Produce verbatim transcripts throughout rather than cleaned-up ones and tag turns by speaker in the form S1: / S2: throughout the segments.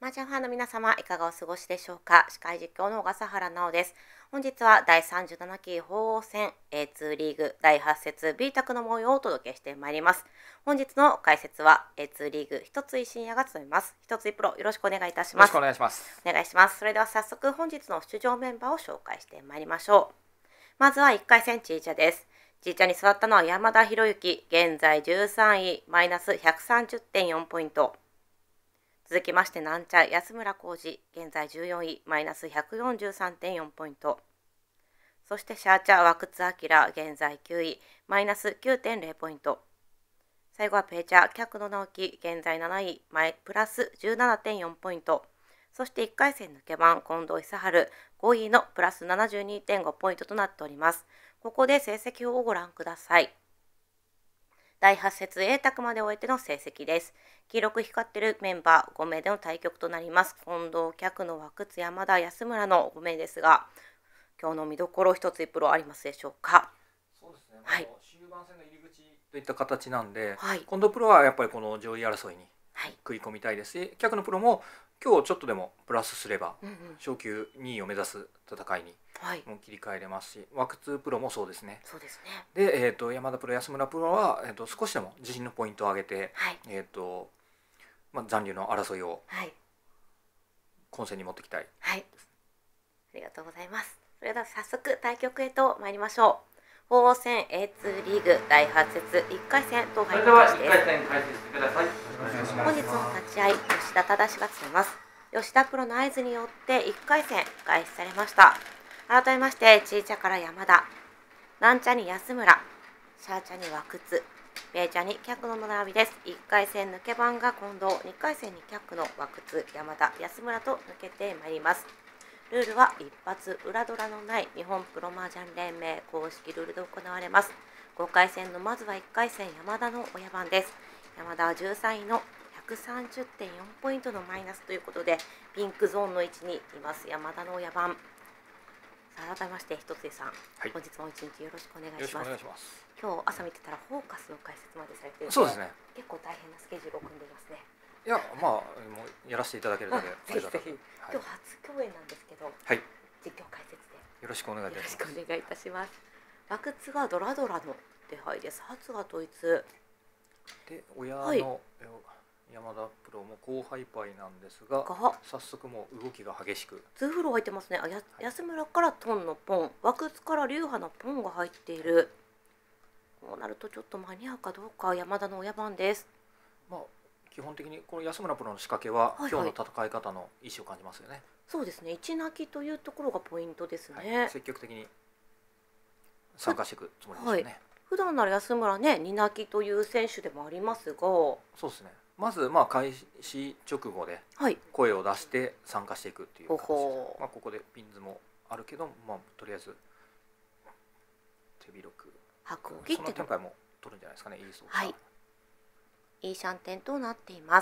S1: マージャンファンの皆様、いかがお過ごしでしょうか。司会実況の小笠原奈緒です。本日はだいさんじゅうななき鳳凰戦 エーツー リーグだいはち節 B 卓の模様をお届けしてまいります。本日の解説は エーツー リーグ一つい深夜が務めます。一ついプロよろしくお願いいたします。
S2: よろしくお願いします。
S1: お願いします。それでは早速本日の出場メンバーを紹介してまいりましょう。まずはいっかい戦チーチャです。チーチャに座ったのは山田博之、現在じゅうさんい、マイナス ひゃくさんじゅってんよん ポイント。続きましてなんちゃ安村浩二、現在じゅうよんい、マイナス ひゃくよんじゅうさんてんよん ポイント。そしてシャーチャー和久津明、現在きゅうい、マイナス きゅうてんゼロ ポイント。最後はペーチャー客野直樹、現在なない、マイプラス じゅうななてんよん ポイント。そしていっかい戦抜け番近藤久治、ごいのプラス ななじゅうにてんご ポイントとなっております。ここで成績表をご覧ください。だいはち節 A 卓まで終えての成績です。黄色く光っているメンバーごめいでの対局となります。近藤、客野、和久津、山田、安村のごめいですが、今日の見どころ一つプロありますでしょうか。
S2: そうですね。
S1: はい、
S2: 終盤戦の入り口といった形なんで、
S1: はい、
S2: 近藤プロはやっぱりこの上位争いに
S1: はい
S2: 食い込みたいですし、客のプロも今日ちょっとでもプラスすれば、
S1: うんうん、
S2: 昇級にいを目指す戦いに
S1: はい、
S2: もう切り替えれますし、和久津プロもそうですね。
S1: そうですね。
S2: で、えー、と山田プロ、安村プロは、えー、と少しでも自信のポイントを上げて、
S1: はい、
S2: えーとまあ、残留の争いを
S1: はい、
S2: 混戦に持っていきたい。
S1: はい。ありがとうございます。それでは早速対局へと参りましょう。鳳凰戦 エーツー リーグだいはち節いっかい戦当
S3: それでは
S1: 該の開始
S3: いっかい戦開始してください。
S1: 本日の立ち会い、吉田忠が務めます。吉田プロの合図によっていっかい戦開始されました。改めまして、ちーちゃから山田、なんちゃに安村、シャーチャに和久津、ペーチャに客野の並びです。いっかい戦抜け番が近藤、にかい戦に客野、和久津、山田、安村と抜けてまいります。ルールは一発裏ドラのない日本プロ麻雀連盟公式ルールで行われます。ごかい戦のまずはいっかい戦山田の親番です。山田はじゅうさんいのひゃくさんじゅってんよん ポイントのマイナスということで、ピンクゾーンの位置にいます山田の親番。さあ改めまして一つさん、はい、本日も一日よろしくお願いします。今日朝見てたらフォーカスの解説までされているので、
S2: そうですね。
S1: 結構大変なスケジュールを組んでいますね。
S2: いや、まあもうやらせていただけるので、
S1: ぜひぜひ、はい、今日初共演なんですけど、はい、実況解説で
S2: よろしくお願いいたします。
S1: よろしくお願いいたします。和久津はドラドラの手配です。初が統一
S2: で、親の、はい、山田プロも後輩パイなんですが、早速もう動きが激しく
S1: ツーフロー入ってますね。あや、はい、安村からトンのポン、和久津から流派のポンが入っている。こうなるとちょっと間に合うかどうか。山田の親番です。
S2: まあ基本的にこの安村プロの仕掛けは、はいはい、今日の戦い方の意思を感じますよね。
S1: そうですね。一泣きというところがポイントですね。
S2: はい、積極的に参加していくつもりですよね。はい、
S1: 普段なら安村ね、二泣きという選手でもありますが、そう
S2: ですね。まずまあ開始直後で声を出して参加していくっていう形です。はい、まあここでピンズもあるけど、まあとりあえず手広く
S1: 白を切って
S2: その展開も取るんじゃないですかね。いいそう。
S1: はい。いいシャンテンとなっています。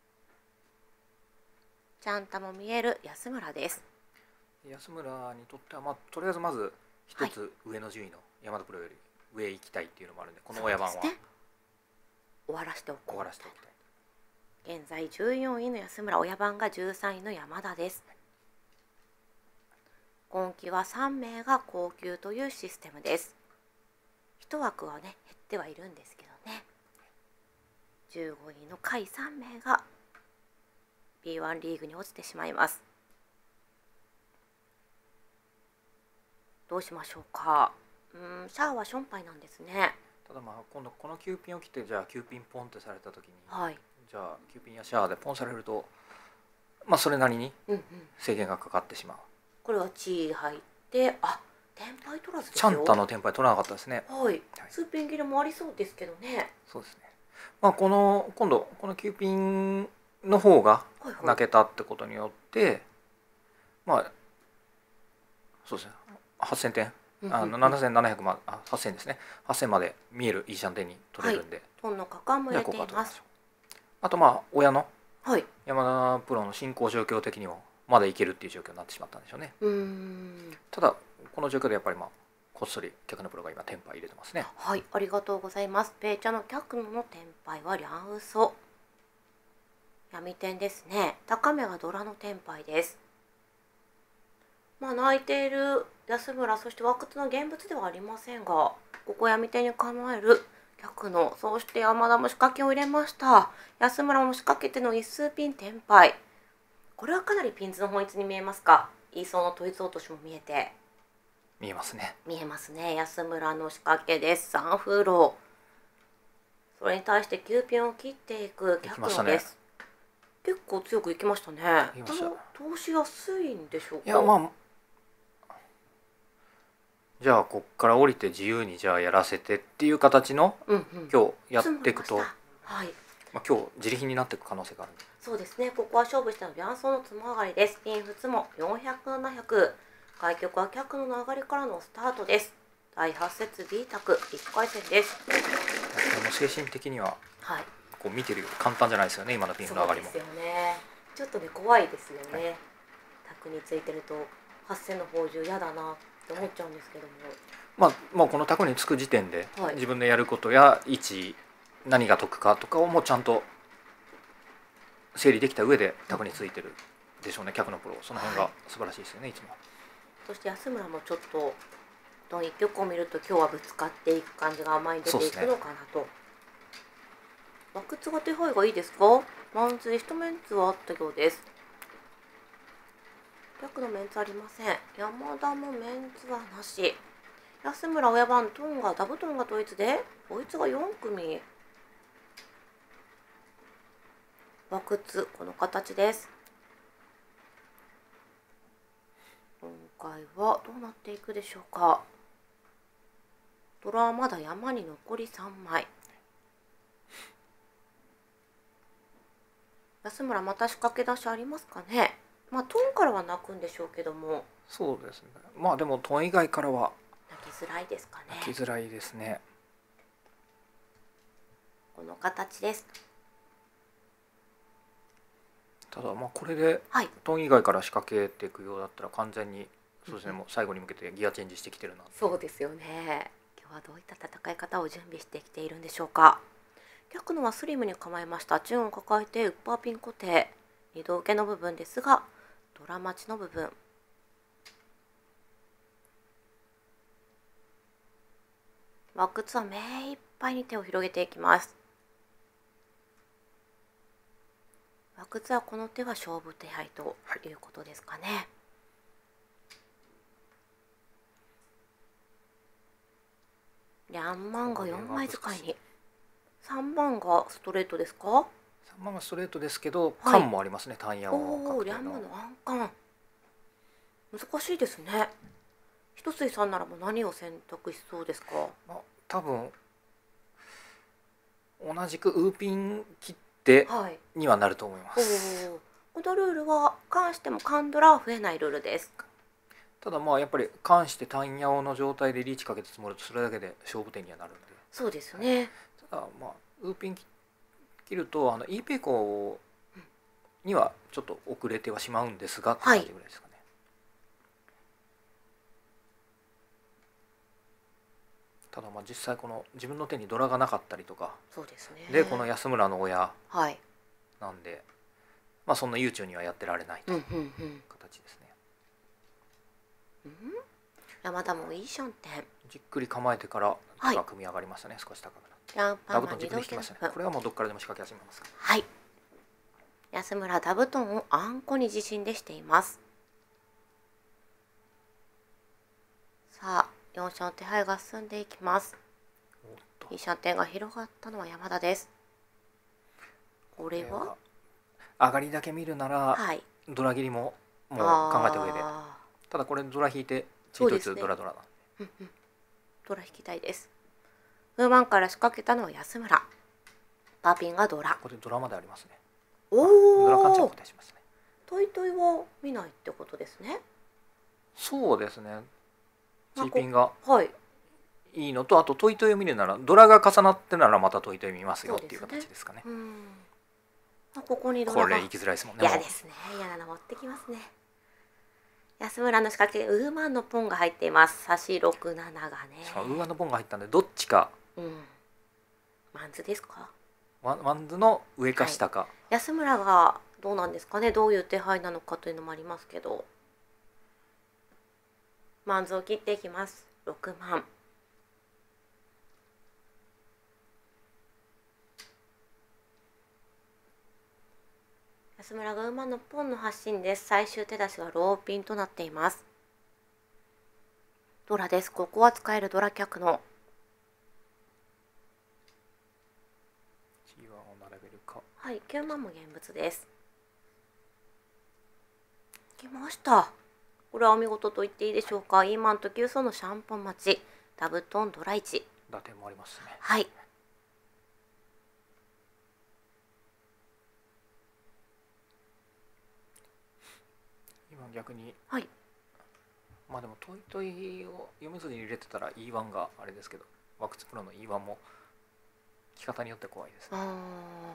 S1: ちゃんたも見える安村です。
S2: 安村にとっては、まあ、とりあえずまず一つ上の順位の山田プロより上行きたいっていうのもあるんで、この親番は、ね、
S1: 終わらせておこう。
S2: 終わらせておきたい。
S1: 現在じゅうよんいの安村、親番がじゅうさんいの山田です。今期はさんめいが高級というシステムです。いち枠はね減ってはいるんですけどね。じゅうごいの下位さんめいが ビーワン リーグに落ちてしまいます。どうしましょうか。うん、シャアはションパイなんですね。
S2: ただまあ今度このきゅうピンを切ってじゃあきゅうピンポンってされた時に、
S1: はい、
S2: じゃあきゅうピンやシャアでポンされると、まあそれなりに制限がかかってしまう。うんうん、
S1: これはチー入って、あ、テンパイ取らずですよ。
S2: チャンタのテンパイ取らなかったですね。
S1: はい、はい、数ピン切れもありそうですけどね。
S2: そうですね。まあこの今度このきゅうピンの方が泣けたってことによって、はいはい、まあそうですね、はっせんてん、あのななせんななひゃくまで、あはっせんですね、はっせんまで見えるいいシャンテンに取れるんで、はい、
S1: トンの果敢も入れています。
S2: あとまあ親の、
S1: はい、
S2: 山田プロの進行状況的にもまだいけるっていう状況になってしまったんでしょうね。
S1: うーん、た
S2: だこの状況でやっぱりまあこっそり客のプロが今テンパイ入れてますね。
S1: はい、ありがとうございます。ペイチャの客のテンパイはリャンウソ。 闇天ですね。高めがドラのテンパイです。まあ泣いている安村、そして枠の現物ではありませんが、ここ闇天に構える逆の、そして山田も仕掛けを入れました。安村も仕掛けての一数ピンテンパイ。これはかなりピンズの本質に見えますか。イーソーの統一落としも見えて
S2: 見えますね。
S1: 見えますね。安村の仕掛けです。さん風浪。それに対してきゅうピンを切っていく逆のです。ね、結構強くいきましたね。この投資安いんでしょうか。
S2: いや、まあじゃあこっから降りて自由にじゃあやらせてっていう形の、うんうん、今日やっていくと、はい、まあ、今日自利品になっていく可能性があるんで。
S1: そうですね。ここは勝負したのビャンソンのつも上がりです。ピンフツもよんひゃく、ななひゃく。開局は脚の上がりからのスタートです。だいはち節 B 卓いっかい戦です。
S2: これも精神的には、はい、こう見てるより簡単じゃないですよね。今のピンフの上がりも。
S1: そうですよね。ちょっとね怖いですよね。はい、卓についてるとはっ戦の宝珠嫌だなって思っちゃうんですけども。
S2: まあ、まあこの卓につく時点で、はい、自分のやることや位置何が得かとかをもうちゃんと整理できた上で卓についてるでしょうね。脚のプロ、その辺が素晴らしいですよね、はい、いつも。
S1: そして安村もちょっとどん一局を見ると今日はぶつかっていく感じが前に出ていくのかなと。バクツが手配がいいですか。マンツ一メンツはあったようです。逆のメンツありません。山田もメンツはなし。安村親番トンガダブトンが統一でこいつがよん組。バクツこの形です。今回はどうなっていくでしょうか。ドラはまだ山に残りさんまい。安村また仕掛け出しありますかね。まあトンからは泣くんでしょうけども。
S2: そうですね。まあでもトン以外からは
S1: 泣きづらいですかね。
S2: 泣きづらいですね。
S1: この形です。
S2: ただまあこれでトン以外から仕掛けていくようだったら完全にそうですね、もう最後に向けてギアチェンジしてきてるな。
S1: そうですよね。今日はどういった戦い方を準備してきているんでしょうか。逆のはスリムに構えました。チューンを抱えてウッパーピン固定。二度受けの部分ですがドラ待ちの部分。バックツは目いっぱいに手を広げていきます。バックツはこの手は勝負手配ということですかね。はい、ヤンマンがよんまい使いに。さんばんがストレートですか。
S2: さんばんがストレートですけど、はい、缶もありますね。単ヤン
S1: をおお、リャンマンの暗冠難しいですね。一水さんならもう何を選択しそうですか。
S2: まあ、多分同じくウーピン切ってにはなると思います。
S1: はい、このルールは関してもカンドラは増えないルールです。
S2: ただまあやっぱり関して単ヤオの状態でリーチかけて積もるとそれだけで勝負点にはなるんで。
S1: そうですね。はい、
S2: ただまあウーピン切るとあの イーペイコにはちょっと遅れてはしまうんですがって感じぐらいですかね。はい、ただまあ実際この自分の手にドラがなかったりとか。
S1: そうですね。
S2: でこの安村の親なんで、はい、まあそんな悠長にはやってられないという形ですね。
S1: うんうんうん、山田もいいションテン。
S2: じっくり構えてから手が組み上がりましたね。はい、少し高くなって。ダブトン軸で引きましたね。これはもうどっからでも仕掛け始めますから。
S1: はい。安村ダブトンをあんこに自信でしています。さあよんション手配が進んでいきます。いいションテンが広がったのは山田です。これは
S2: 上がりだけ見るなら、はい、ドラ切りももう考えた上で。ただこれドラ引いてチートイツドラドラなんで、
S1: うんうん、ドラ引きたいです。ウーマンから仕掛けたのは安村。パーピンがドラ。
S2: ここでドラまでありますね。
S1: おお。
S2: ドラカンチャー答えしますね。
S1: トイトイは見ないってことですね。
S2: そうですね。チーピンがいいのと、あとトイトイを見るならドラが重なってならまたトイトイ見ますよっていう形ですかね。
S1: うん、あここにドラ
S2: がこれ行きづらいですもんね。
S1: 嫌ですね。嫌なの持ってきますね。安村の仕掛けウーマンのポンが入っています。差しろくなながね。
S2: ウーマンのポンが入ったんでどっちか。
S1: うん。マンズですか。
S2: ワンワンズの上か下か、
S1: 安村がどうなんですかね、どういう手配なのかというのもありますけど、マンズを切っていきます。ろくまん。安村が馬のポンの発進です。最終手出しはローピンとなっています。ドラです。ここは使えるドラ客の
S2: ジーワン を並べるか。
S1: はい、きゅうまんも現物です。来ました。これはお見事と言っていいでしょうか。イーマンときゅう層のシャンポン待ち、ダブトンドラいち。
S2: 打点もありますね。
S1: はい。
S2: 今逆に、
S1: はい。
S2: まあでもトイトイを読めずに入れてたら イーワン があれですけど、ワックスプロの イーワン も着方によって怖いですね。
S1: ああ。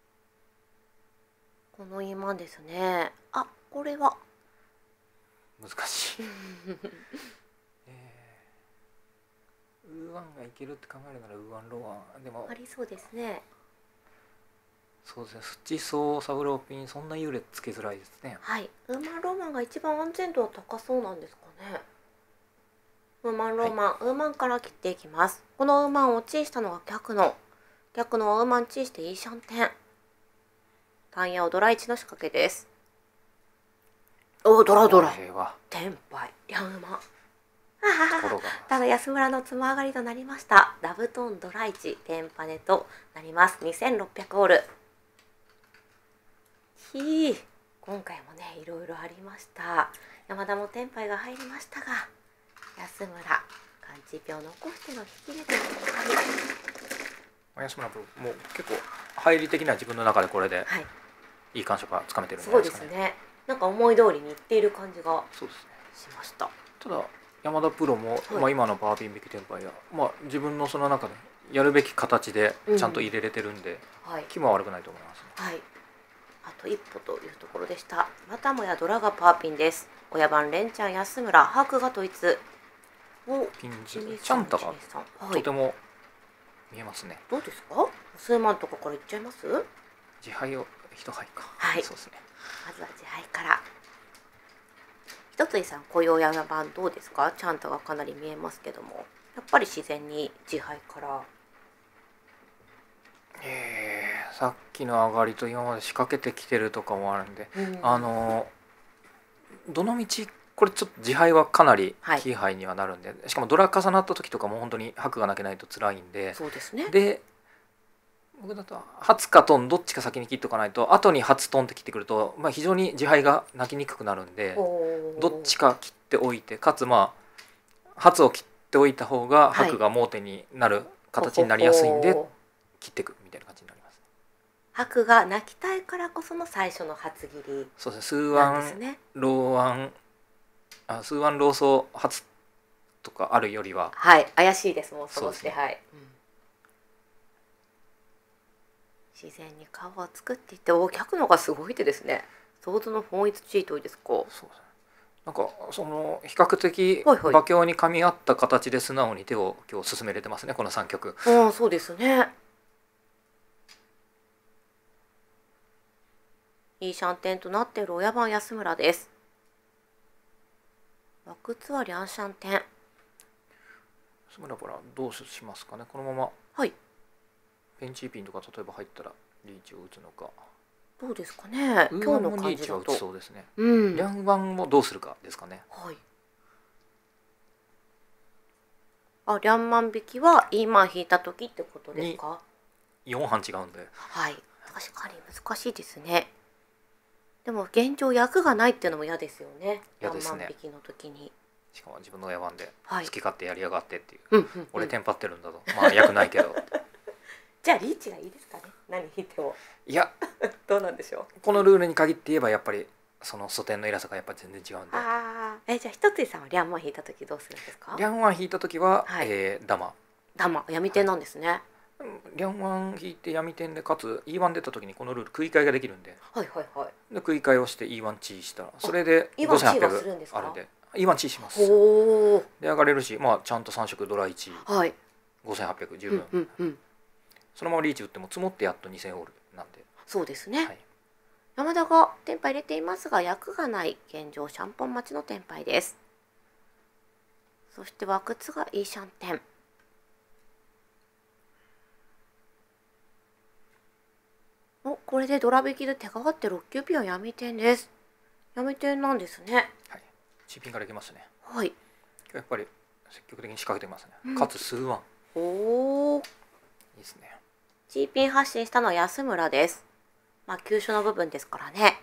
S1: このイーマンですね。あ、これは
S2: 難しい。えー、ウーワンがいけるって考えるならウーワンローワンでも
S1: ありそうですね。
S2: そうですね。スチソーサブローピンそんな優劣つけづらいですね。
S1: はい。ウーマンローマンが一番安全度は高そうなんですかね。ウーマンローマン、はい、ウーマンから切っていきます。このウーマンをチーしたのが逆の逆のはウーマンチーしていいシャンテン。タンヤオドラいちの仕掛けです。おお、ドラドラ。テンパイ、リャンウマン。ただ安村のつま上がりとなりました。ダブトンドラいち、テンパネとなります。にせんろっぴゃくオール。ひー、今回もね、いろいろありました。山田もテンパイが入りましたが、安村、カンチピを残しての引き目と
S2: 安村プロ、もう結構入り的な自分の中でこれで、はい、いい感触がつかめてるんじゃないですかね。
S1: そうですね。なんか思い通りにいっている感じが
S2: そうですね。
S1: しました。
S2: ただ山田プロも、はい、まあ今のパワーピン引きテンパイや、まあ自分のその中でやるべき形でちゃんと入れれてるんで、うんはい、気も悪くないと思いますね。
S1: はい。あと一歩というところでした。またもやドラがパーピンです。親番レンちゃん安村ハークが統一。
S2: おピンズチャンタがとても見えますね。
S1: どうですか？数万とかからいっちゃいます？
S2: 自敗を一杯か。
S1: はい。
S2: そうですね。
S1: まずは自敗から。一ついさん、こういう親番どうですか？チャンタがかなり見えますけども、やっぱり自然に自敗から。
S2: えー、さっきの上がりと今まで仕掛けてきてるとかもあるんで、うん、あのどの道これちょっと自敗はかなりキーハイにはなるんで、はい、しかもドラ重なった時とかも本当に白がなけないと辛いんで、
S1: そうですね。
S2: で僕だと初かトンどっちか先に切っておかないと後に初トンって切ってくると、まあ、非常に自敗が泣きにくくなるんで、どっちか切っておいてかつまあ初を切っておいた方が白が盲点になる形になりやすいんで、はい、切っていくみたいな感じになります。
S1: 白が泣きたいからこその最初の初切り、ね、
S2: そうですね。数ワンローワンあ数ワンローソー初とかあるよりは
S1: はい怪しいですもんそのして、ね、はい、うん、自然に顔を作っていってお客のがすごい手ですね。想像の本一チートですか。そうですね。
S2: なんかその比較的馬鏡に噛み合った形で素直に手を今日進めれてますねこのさん局。
S1: ああそうですね。いいシャンテンとなっている親番安村です。枠ツはリャンシャンテン。
S2: 安村からどうしますかね。このまま
S1: はい
S2: ペンチーピンとか例えば入ったらリーチを打つのか。
S1: どうですかね。
S2: 今日の感じだとリーチは打ちそうですね。
S1: うん。
S2: リャンワンもどうするかですかね。
S1: はい。あ、リャンマン引きはイーマン引いた時ってことですか。
S2: よんはん違うんで。
S1: はい。確かに難しいですね。でも現状役がないっていうのも嫌ですよね。
S2: 嫌ですね。
S1: リャンマン引きの時に。
S2: しかも自分の親番で
S1: 好
S2: き勝手やりやがってっていう。
S1: はいうんうんうん、
S2: 俺テンパってるんだと。まあ役ないけど。
S1: じゃあリーチがいいですかね。何引いても。
S2: いや
S1: どうなんでしょう。
S2: このルールに限って言えばやっぱりその素点の偉さがやっぱり全然違うんで。
S1: ああ、えじゃあ一つさんはリャンマン引いた時どうするんですか。
S2: リャンワン引いた時は、はい、えー、ダマ。
S1: ダマ闇点なんですね。はい、
S2: リャンワン引いて闇点でかつ イーワン 出た時にこのルール食い替えができるんで。
S1: はいはいはい。
S2: で食い替えをして イーワン チーしたらそれでごせんはっぴゃくあるんで イーワン チーします。で上がれるしまあちゃんとさん色ドラいち、はい、ごせんはっぴゃく十分。うんうんうんそのままリーチ打っても積もってやっとにせんオールなんで。
S1: そうですね、
S2: はい、
S1: 山田がテンパイ入れていますが役がない現状シャンポン待ちのテンパイです。そして和屈がいいシャンテン。お、これでドラ引きで手がわってろっ級ピンは闇点です。闇点なんですね。
S2: はい、チーピンからいきますね。
S1: はい。
S2: 今日やっぱり積極的に仕掛けてますね、
S1: うん、
S2: かつ数ワン。
S1: おお、い
S2: いいですね。
S1: チーピン発進したのは安村です。まあ急所の部分ですからね、はい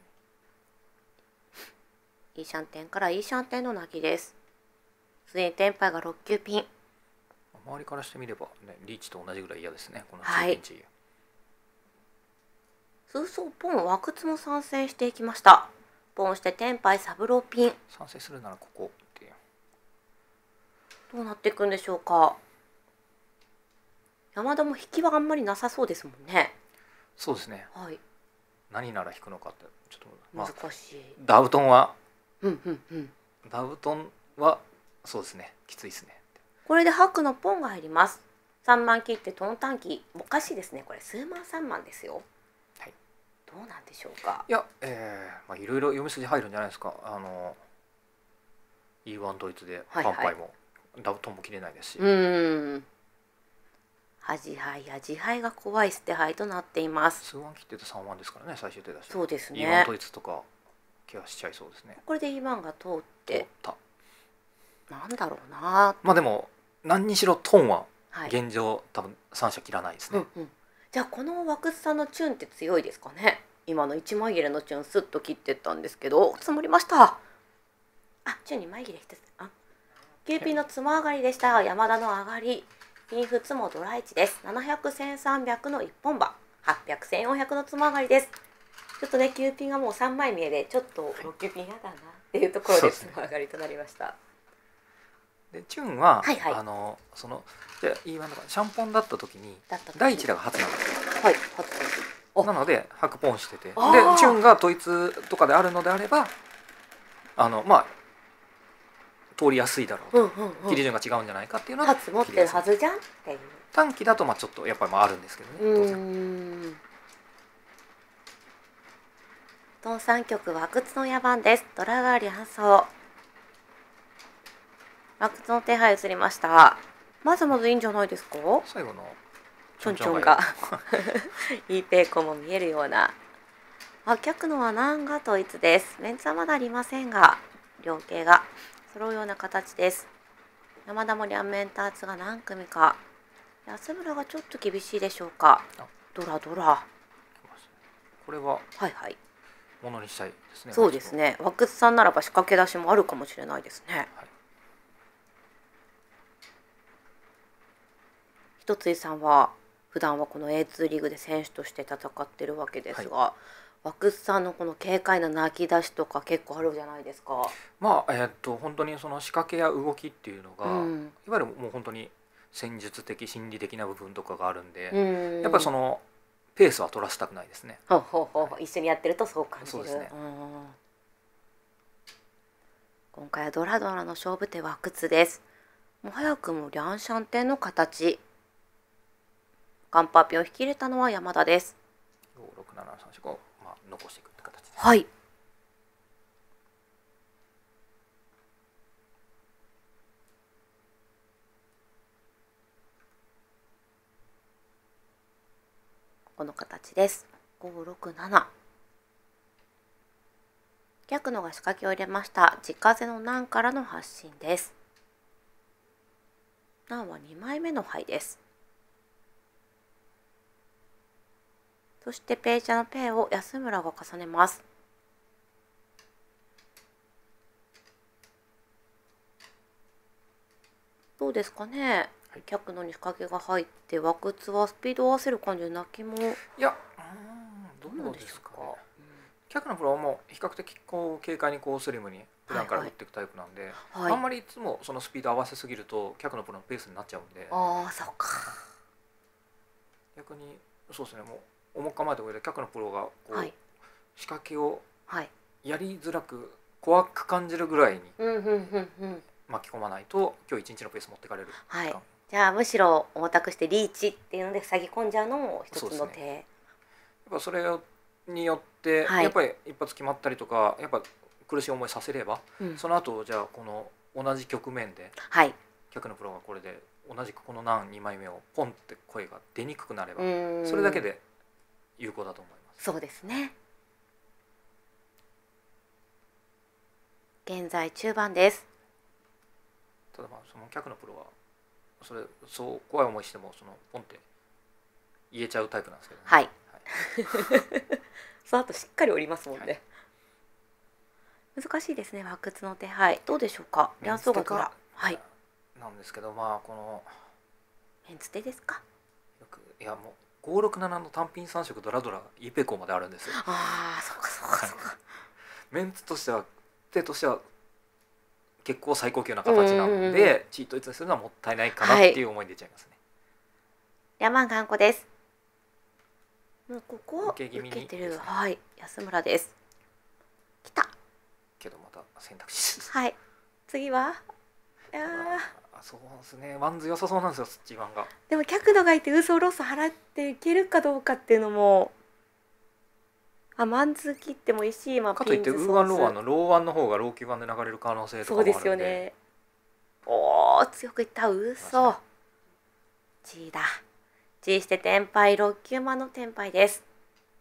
S1: 、いいシャンテンからいいシャンテンのなぎです。すでにテンパイがろっ級ピン。
S2: 周りからしてみれば、ね、リーチと同じぐらい嫌ですね、このチーピンチー。はい、
S1: 数層ポン和屈も参戦していきました。ポンしてテンパイサブローピン。
S2: 参戦するならここっていう。
S1: どうなっていくんでしょうか。山田も引きはあんまりなさそうですもんね。
S2: そうですね、
S1: はい、
S2: 何なら引くのかってちょっと、
S1: まあ、難しい。
S2: ダウトンは、
S1: うんうんうん、
S2: ダウトンはそうですね、きついですね。
S1: これで白のポンが入ります。さんまん切ってトン短期、おかしいですね。これ数万さんまんですよ。
S2: はい、
S1: どうなんでしょうか。
S2: いや、えー、まあいろいろ読み筋入るんじゃないですか。あの イーワン 統一でパンパイも、はいはい、ダウトンも切れないですし。
S1: うーん、端牌や自牌が怖い捨て牌となっています。
S2: 数万切っててさんまんですからね、最終手だし。
S1: そうですね、
S2: イーワン 統一とかケアしちゃいそうですね。
S1: これで イーワン が通って
S2: 通った。
S1: なんだろうな。
S2: まあでも何にしろトンは現状、はい、多分さん社切らないですね、
S1: うんうん、じゃあこの和屈さんのチュンって強いですかね。今のいちまい切れのチュンスッと切ってったんですけど積もりました。あ、チュンにまい切れひとつ。あ、きゅうピンのつま上がりでした。山田の上がりピンフツもドラいちです。ななひゃく、せんさんびゃくの一本馬、はっぴゃく、せんよんひゃくのつま上がりです。ちょっとねきゅうピンがもうさんまい見えでちょっとろっ級ピンやだなっていうところでつま上がりとなりました。
S2: でチュンは、
S1: はいはい、
S2: あのそのでイーワンとかシャンポンだった時に第一打が初なんですよ。
S1: はい、初
S2: なので白ポンしてて、でチュンが統一とかであるのであればあのまあ通りやすいだろうと、うんうんうん、切り順が違うんじゃないかっていうのは
S1: 初持ってるはずじゃんっていう。
S2: 短期だとまあちょっとやっぱりまああるんですけどね、当然。
S1: トンさん局和屈の野蛮です。ドラガーリ搬送。和屈の手配移りました。まずまずいいんじゃないですか。
S2: 最後の
S1: ちょんちょんがいいペイコも見えるような。あ、逆のは南が統一です。メンツはまだありませんが両形が揃うような形です。山田も両面ターツが何組か。安村がちょっと厳しいでしょうか。ドラドラ。
S2: これは
S1: はいはい。
S2: ものにしたいですね。
S1: そうですね。和屈さんならば仕掛け出しもあるかもしれないですね。はい、一つ井さんは普段はこの エーツー リーグで選手として戦ってるわけですが、はい、和屈さんのこの軽快な泣き出しとか結構あるじゃないですか。
S2: まあえー、っと本当にその仕掛けや動きっていうのが、うん、いわゆるもう本当に戦術的心理的な部分とかがあるんで、うん、やっぱりそのペースは取らせたくないですね。
S1: ほうほうほう、はい、一緒にやってるとそう感じる。
S2: そうですね。うん、
S1: 今回はドラドラの勝負手は和屈です。もう早くもリャンシャンテンの形。カンパーピンを引き入れたのは山田です。
S2: ご、ろく、なな、さん、よん、ご、まあ、残していくって形です。
S1: はい。この形です。ご、ろく、なな。逆のが仕掛けを入れました。地風の南からの発進です。南はにまいめの牌です。そしてペイチャのペイを安村が重ねます。どうですかね。はい、逆のに仕掛けが入って和屈はスピードを合わせる感じで泣きも。
S2: いや、うん、どうなんですかね。逆のプロはもう比較的こう軽快にこうスリムに普段から打っていくタイプなんで、はいはい、あんまりいつもそのスピード合わせすぎると逆のプロのペースになっちゃうんで。
S1: ああ、そうか。
S2: 逆にそうですね、もう重く構えた上で逆のプロがこう、はい、仕掛けをやりづらく怖く感じるぐらいに巻き込まないと今日一日のペース持ってかれる。
S1: はい、 じゃあむしろ重たくしてリーチっていうので塞ぎ込んじゃうのも一つの手。
S2: やっぱそれによって、
S1: はい
S2: やっぱり一発決まったりとかやっぱ苦しい思いさせれば、
S1: うん
S2: その後じゃあこの同じ局面で
S1: はい
S2: 客のプロがこれで同じくこの難にまいめをポンって声が出にくくなれば、
S1: うーん
S2: それだけで有効だと思います。
S1: そうですね。現在中盤です。
S2: ただまあその客のプロはそれそう怖い思いしてもそのポンって言えちゃうタイプなんですけどね。
S1: はいその後しっかり降りますもんね、はい、難しいですね。発掘の手配どうでしょうか。両方がドラはい
S2: なんですけど、まあこの
S1: メンツ手ですか。
S2: よくいやもうごろくななの単品さん色ドラドライペコまであるんですよ。
S1: ああそうかそうかそうか、
S2: メンツとしては手としては結構最高級な形なん
S1: うんうんうん
S2: でチートイツにするのはもったいないかなっていう思い出ちゃいますね。
S1: 山頑固です。もうここは受
S2: 受け気味に
S1: けてる、
S2: ですね
S1: はい安村です。来た。
S2: けどまた選択肢です。
S1: はい次は。いや
S2: あそうですね。ワンズ良さそうなんですよ、スッチーワンが。
S1: でも客度がいて嘘ロス払っていけるかどうかっていうのも、あマンズ切ってもいいし、まあ、
S2: かといってウーワンローワンのローワンの方がローキュー版で流れる可能性とかもあるんで。
S1: そうですよね。おお強くいった嘘 G だ。 G してテンパイろっ級マンのテンパイです。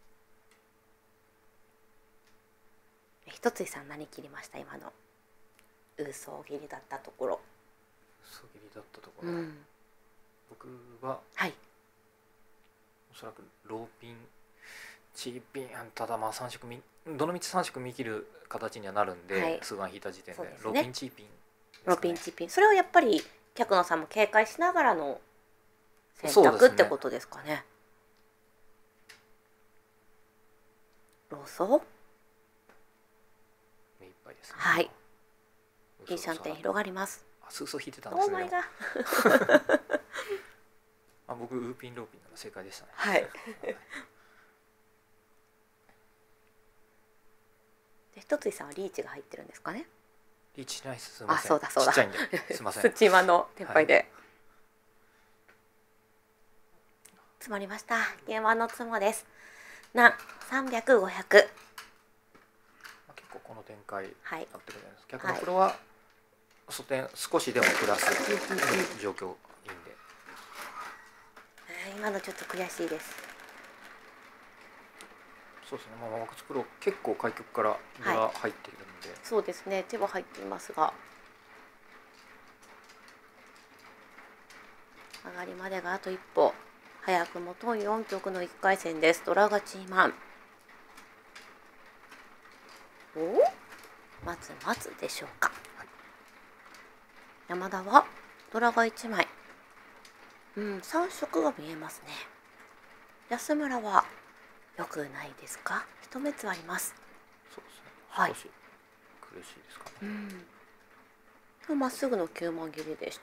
S1: 一ついさん何切りました。今の嘘切りだったところ。
S2: 嘘切りだったところ、
S1: うん、
S2: 僕は
S1: はい
S2: おそらくローピンチーピンただまあさん色みどのみちさん色見切る形にはなるんで、
S1: はい
S2: 数眼引いた時点で
S1: そうですね
S2: ローピンチーピンですかね、
S1: ロピンチピン、それをやっぱり客野さんも警戒しながらの選
S2: そうですね
S1: 択ってことですかね。ローソ
S2: 目いっぱいですね。
S1: はい
S2: 嘘
S1: いいシャンテン広がります。
S2: あスーソ引いてたん
S1: オ
S2: ですね。
S1: ーマイガー
S2: あ僕ウーピンローピンなら正解でしたね。
S1: はいで一ついさんはリーチが入ってるんですかね。
S2: リーチしないです。すみません。
S1: あそうだそうだ
S2: ちっちゃいんですみません。
S1: スチーマのテンパイで、はい、積もりました。ゲーマーのツモです。なさんびゃく、ごひゃく。
S2: 結構この展開になってくるじゃないですか。逆のプロは素点少しでもプラス状況いいんで。
S1: 今のちょっと悔しいです。
S2: そうですね。まあワクツプロ結構開局からドラ入っているんで、はい、
S1: そうですね。手は入っていますが、上がりまでがあと一歩。早くもトンよん局のいっかい戦です。ドラがチーマン。お待つ待つでしょうか、はい、山田はドラがいちまい。うんさん色が見えますね。安村はよくないですか。一目つあります。
S2: そうですね。
S1: はい、
S2: 少し苦しいですかね。
S1: うんまっすぐのきゅうまん切りでした。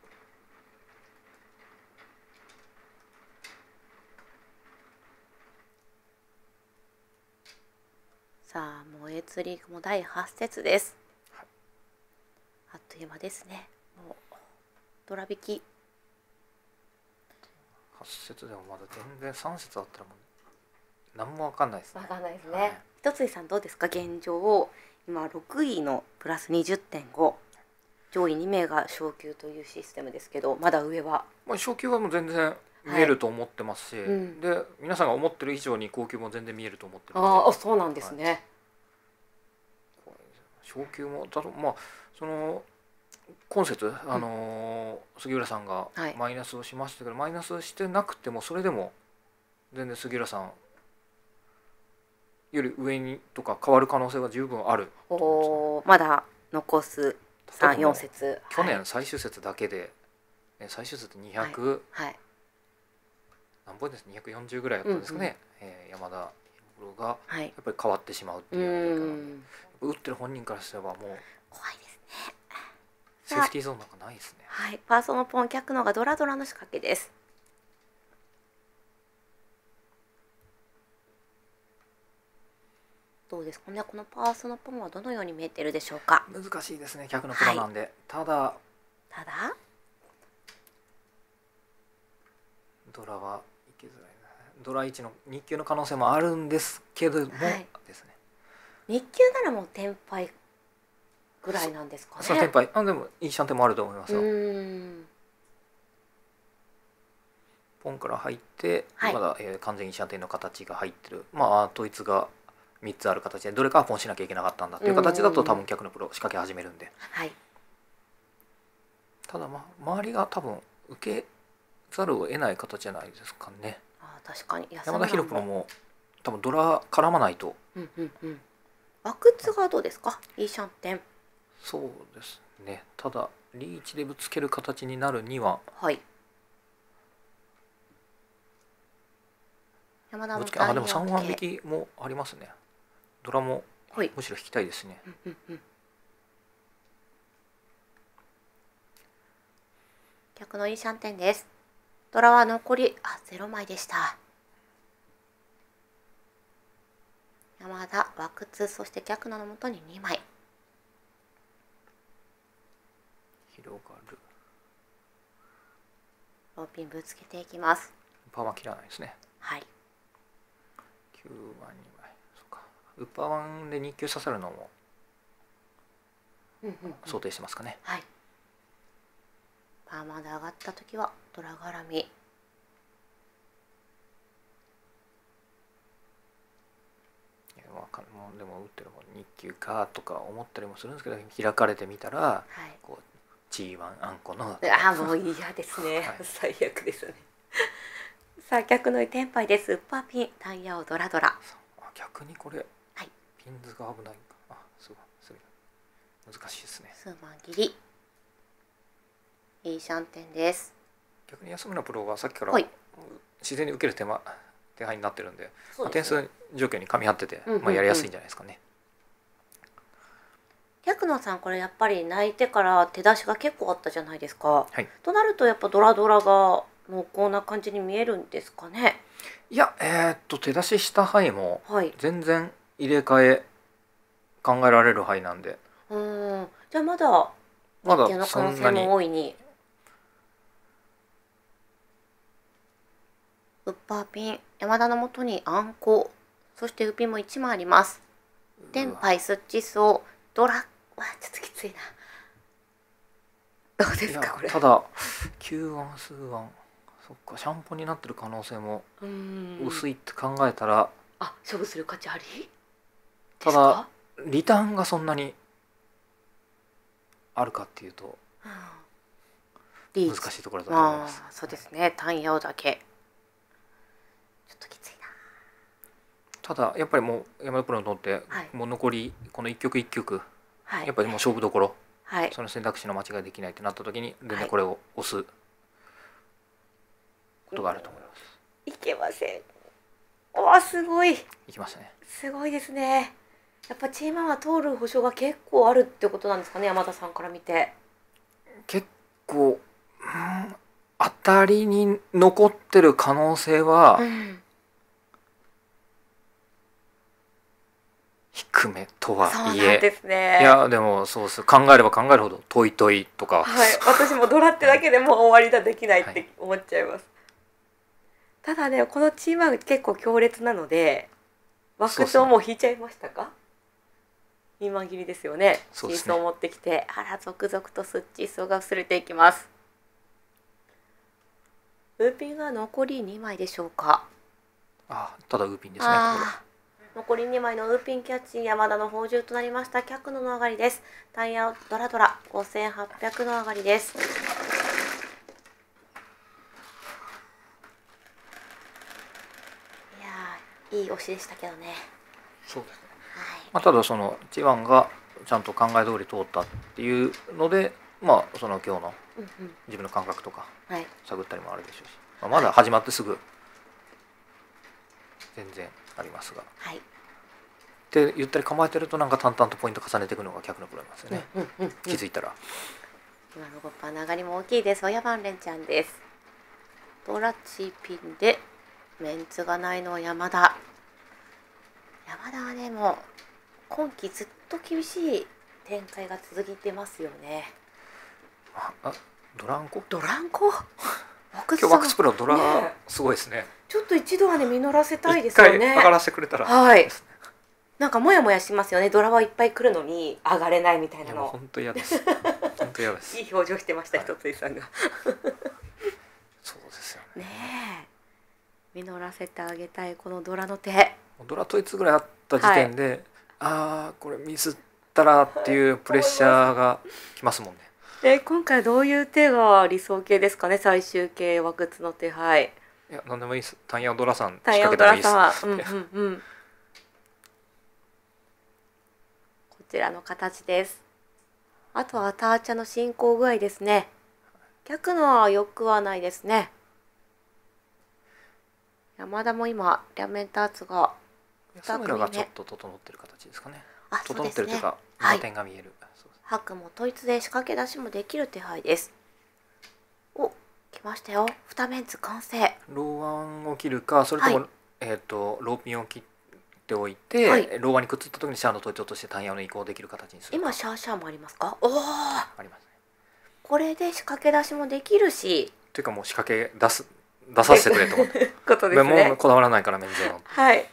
S1: さあ燃え釣りもだいはち節です、はい、あっという間ですね。もうドラ引き
S2: はち節でもまだ全然さん節あったらもう何も分かんないですね。
S1: 分かんないですね、はい、一ついさんどうですか現状。今ろくいのプラス にじゅってんご、 上位に名が昇級というシステムですけど、まだ上は、
S2: まあ、昇級はもう全然見えると思ってますし、
S1: はいうん、
S2: で皆さんが思ってる以上に高級も全然見えると思ってる
S1: ので。ああそうなんですね、
S2: はい、昇級もだろまあその今節、あのー、杉浦さんがマイナスをしましたけど、はい、マイナスしてなくてもそれでも全然杉浦さんより上にとか変わる可能性が十分あると思います、ね、
S1: おまだ残すさん、よん節。
S2: 去年最終節だけで、はい、最終節にひゃく、
S1: はいはい、
S2: 何本ですにひゃくよんじゅうぐらいだったんですかね、うんうんえー、山田博がやっぱり変わってしまうっていうので、はい、打ってる本人からすればもう
S1: 怖いですね。
S2: セーフティーゾーンなんかないですね。
S1: はい、パーソナルポン客のがドラドラの仕掛けです。どうですかね。このパーソナルポンはどのように見えているでしょうか。
S2: 難しいですね。客のプロなんで、はい、ただ
S1: ただ
S2: ドラはいけづらいな。ドラいちの日級の可能性もあるんですけども、
S1: はい、
S2: ですね。
S1: 日級ならもうテンパイぐらいなんですかね。
S2: そうテンパイ、あでもいいシャンテンもあると思いますよ。
S1: うん
S2: ポンから入って、
S1: はい、
S2: まだ、えー、完全にシャンテンの形が入ってる。まあ統一がみっつある形でどれかはポンしなきゃいけなかったんだっていう形だと多分逆のプロ仕掛け始めるんで、
S1: はい、
S2: ただまあ周りが多分受けざるを得ない形じゃないですかね。
S1: あ確かに
S2: 山田博プロも多分ドラ絡まないと。
S1: うんうんうんバクツがどうですか？いいシャンテン。
S2: そうですね。ただリーチでぶつける形になるには、
S1: はい、山田も
S2: あでもさんわん引きもありますね。ドラも
S1: はい
S2: むしろ引きたいですね。
S1: うんうんうん逆のいいシャンテンです。ドラは残りあゼロまいでした。山田、枠津、そして逆ののもとににまい。
S2: 広がる。
S1: ローピンぶつけていきます。
S2: ウッパーワン切らないですね。
S1: はい。
S2: きゅうわんにまい。そうか。ウッパーワンで日級刺さるのも想定してますかね。
S1: はい。パーマで上がった時はドラ絡み。い
S2: やわかんもうでも打ってる方日級かとか思ったりもするんですけど、開かれてみたら、はい、こうジーワン あんこの
S1: あもう嫌ですね、はい、最悪ですね。さあ逆のテンパイです。ウッパーピンタイヤをドラドラ。
S2: 逆にこれ、
S1: はい、
S2: ピンズが危ないか。あすごいすごい難しいですね。
S1: 数万切りいいシャンテンです。
S2: 逆に安村プロはさっきから、
S1: はい、
S2: 自然に受ける手間手配になってるんで、
S1: でね
S2: まあ、点数状況に噛み合ってて、うんうんうん、まあ、やりやすいんじゃないですかね。
S1: 逆野さんこれやっぱり泣いてから手出しが結構あったじゃないですか、
S2: はい、
S1: となるとやっぱドラドラが濃厚な感じに見えるんですかね。
S2: いやえー、っと手出しした範囲も全然入れ替え考えられる範囲なんで、
S1: はい、うんじゃあまだ
S2: まだ
S1: の可能性も大いに。ウッパーピン山田のもとにあんこ、そしてウピンもいちまいあります。テンパイスッチソドラわちょっときついな。どうですかこれ。
S2: ただきゅうわん数わんそっかシャンポンになってる可能性も薄いって考えたら、
S1: あ勝負する価値あり。
S2: ただリターンがそんなにあるかっていうと、うん、難しいところだと思います。
S1: あそうですね単ヤオだけちょっときついな。
S2: ただやっぱりもう山田プロにとって、はい、もう残りこの一局一局、はい、やっぱりもう勝負どころ、はい、その選択肢の間違いできないってなった時に全然これを押すことがあると思います。
S1: いけません。おすごい。
S2: いきましたね。
S1: すごいですね。やっぱチームは通る保証が結構あるってことなんですかね、山田さんから見て。
S2: 結構、うん、当たりに残ってる可能性は、うん、低めとはいえ、そうなんですね。いやでもそうです考えれば考えるほどトイトイとか、
S1: はい、私もドラってだけでもう終わりだできないって思っちゃいます。はい、ただねこのチームは結構強烈なので枠ともう引いちゃいましたか。今切りですよね。シーソーを持ってきて、あら続々とスッチーソーが薄れていきます。ウーピンが残りにまいでしょうか。
S2: あただウーピンですね。
S1: 残りにまいのウーピンキャッチ、山田の宝珠となりました。脚のの上がりです。タイヤドラドラごせんはっぴゃくの上がりです。いやいい押しでしたけどね。
S2: そうですね。まあ、ただそのジワンがちゃんと考え通り通ったっていうので、まあその今日の自分の感覚とか探ったりもあるでしょうし、まあ、まだ始まってすぐ全然ありますが、はい、って言ったり構えてるとなんか淡々とポイント重ねていくのが逆のプロなんですよね。気づいたら
S1: 今のごパーの上がりも大きいです。親番連ちゃんです。ドラチピンでメンツがないのは山田。山田はねもう今季ずっと厳しい展開が続いてますよね。
S2: ああドランコ
S1: ドランコワックス
S2: 今日ワックスプロドラ
S1: ね
S2: すごいですね。
S1: ちょっと一度はね実らせたい
S2: 一
S1: ですよね。
S2: 回上がらせてくれたら
S1: はい
S2: ですね。
S1: なんかモヤモヤしますよね。ドラはいっぱい来るのに上がれないみたい
S2: いやもう
S1: なの。
S2: 本当嫌です。本当嫌です。
S1: いい表情してました、
S2: はい
S1: ひとついさんが。
S2: そうですよね。
S1: ねえ実らせてあげたいこのドラの手。
S2: ドラ統一ぐらいあった時点で、ああこれミスったらっていうプレッシャーがきますもんね。
S1: え今回どういう手が理想形ですかね。最終形和屈の手配。
S2: いや何でもいいです。タイヤドラさん仕
S1: タイヤ
S2: 掛けてもいいです。
S1: ドラさんは、うんうんうん。こちらの形です。あとはターチャの進行具合ですね。逆のは良くはないですね。山田も今両面ターツが
S2: 安村がちょっと整ってる形ですかね。
S1: あ、そう
S2: 整
S1: ですね。
S2: ってるというか
S1: はい
S2: 打点が見える。そうです
S1: 白も統一で仕掛け出しもできる手配です。お、来ましたよ。二面図完成。
S2: ローワンを切るか、それとも、
S1: はい
S2: えっ、とローピンを切っておいて、
S1: はい
S2: ローワンにくっついた時にシャアの統一を落としてタイヤの移行できる形にするか。
S1: 今シャーシャーもありますか。おお、
S2: ありますね。
S1: これで仕掛け出しもできるし。
S2: というかもう仕掛け出す出させてくれと思って。
S1: ことです
S2: もう
S1: ね。
S2: こだわらないから免税の。
S1: はい。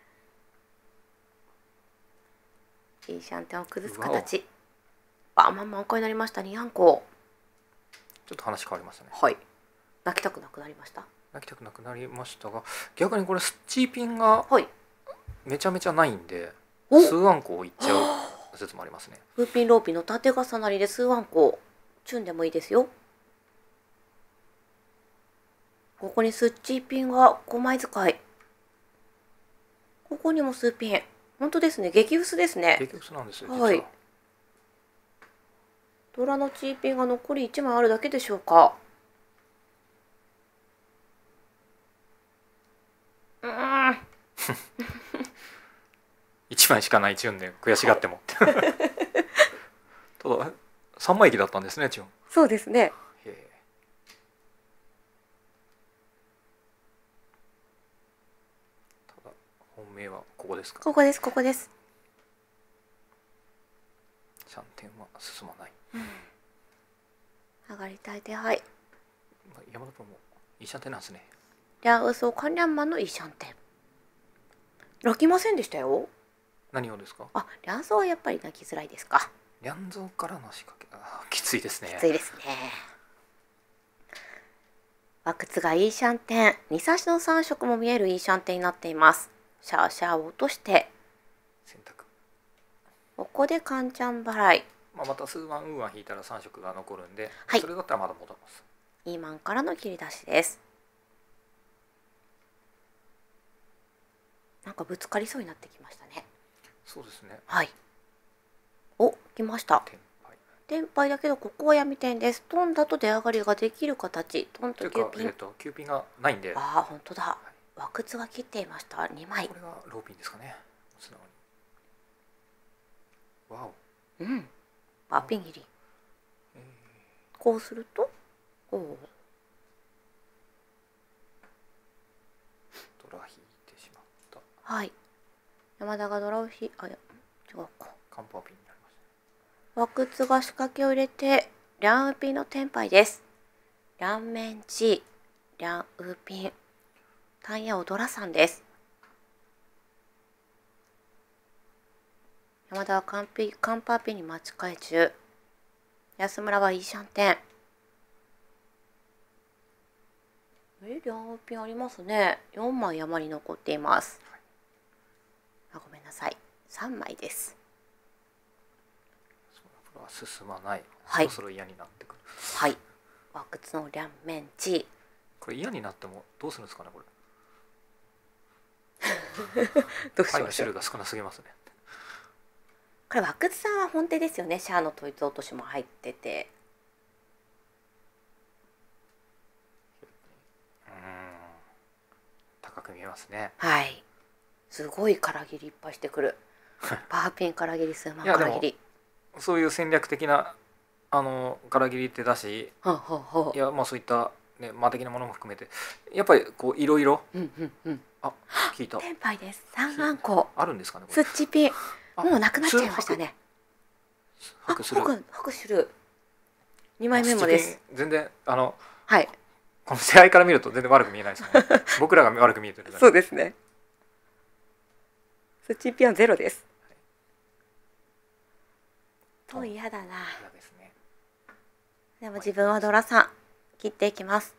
S1: いいシャンテンを崩す形。あ、まあ満開になりましたにあんこ。
S2: ちょっと話変わりましたね。
S1: はい。泣きたくなくなりました。
S2: 泣きたくなくなりましたが、逆にこれスチーピンが
S1: はい。
S2: めちゃめちゃないんで、
S1: お
S2: 数アンコをいっちゃう説もありますね。
S1: フーピンローピンの縦重なりで数ワンコチュンでもいいですよ。ここにスッチーピンがごまい使い。ここにも数ピン。本当ですね。激薄ですね。
S2: 結局そうなんですよ。
S1: はい。ドラのチーピンが残りいちまいあるだけでしょうか。うーん。
S2: いちまいしかないチュンで悔しがっても。たださんまい駅だったんですね、チュン。
S1: そうですね。
S2: へえ。ただ本命はここですか。
S1: ここです、ここです。
S2: シャンテンは進まない。
S1: 上がりたい手配。
S2: まあ山田君もいいシャンテンなんですね。
S1: 両嘘関連マンのいいシャンテン。泣きませんでしたよ。
S2: 何をですか。
S1: あ、両嘘はやっぱり泣きづらいですか。
S2: リャンゾーからの仕掛け、あーきついですね。
S1: きついですね。和屈がいいシャンテン。二差しのさん色も見えるいいシャンテンになっています。シャーシャーを落として
S2: 選択。
S1: ここでカンチャン払い。
S2: まあ、また数ワンウーワン引いたらさん色が残るんで、
S1: はい
S2: それだったらまだ戻ります。
S1: イーマンからの切り出しです。なんかぶつかりそうになってきましたね。
S2: そうですね。
S1: はい。お、来ました。
S2: テンパイ。
S1: テンパイだけどここは闇点です。トンだと出上がりができる形。トン
S2: というか、
S1: とキューピン。
S2: えっと、キューピンがないんで、こ
S1: ああ、本当だ。和屈が切っていました。にまい。
S2: れがローピンですかね。素直に。わお。
S1: うん。バーピン切り。
S2: え
S1: こうすると、おお。
S2: ードラ引いてしまった。
S1: はい。山田がドラをひ、あ、いや違うか。
S2: カンパーピンになりまし
S1: 和屈が仕掛けを入れて、リャンウーピンのテンパイです。リャンメンチ、リャンウーピン、タンヤオドラさんです。山田はカンピカンパーピンに待ち替え中。安村はいいシャンテン。え、リャンウーピンありますね。よんまい山に残っています。あ、ごめんなさい。さんまいです。
S2: た。これは進まない。
S1: はい
S2: そろそろ嫌になってくる。
S1: はい。和屈のリャンメンチ。
S2: これ嫌になってもどうするんですかね、これ。
S1: どう
S2: パイの種類が少なすぎますね。
S1: これ和屈さんは本手ですよね。シャアの統一落としも入ってて。
S2: うーん。高く見えますね。
S1: はい。すごいから切りいっぱいしてくる。パーピンから切り、数万
S2: いや
S1: から切り。
S2: そういう戦略的なあのから切りってだし、
S1: はあ、はあはあ、
S2: いやまあそういったね魔的なものも含めてやっぱりこういろいろ
S1: うんうんうん。
S2: あ聞いた
S1: テンパイです。三あんこ。
S2: あるんですかねこ
S1: ス
S2: れ。
S1: ッチピン。
S2: あ
S1: もうなくなっちゃいましたね。あ、
S2: 拍する。
S1: 拍拍手る。二枚目もです。
S2: 全然あの
S1: はい。
S2: この試合から見ると全然悪く見えないですもんね僕らが悪く見えてるだけ。
S1: そうですね。スチンピアンゼロです。と嫌だな。
S2: 嫌ですね。
S1: でも自分はドラさん切っていきます。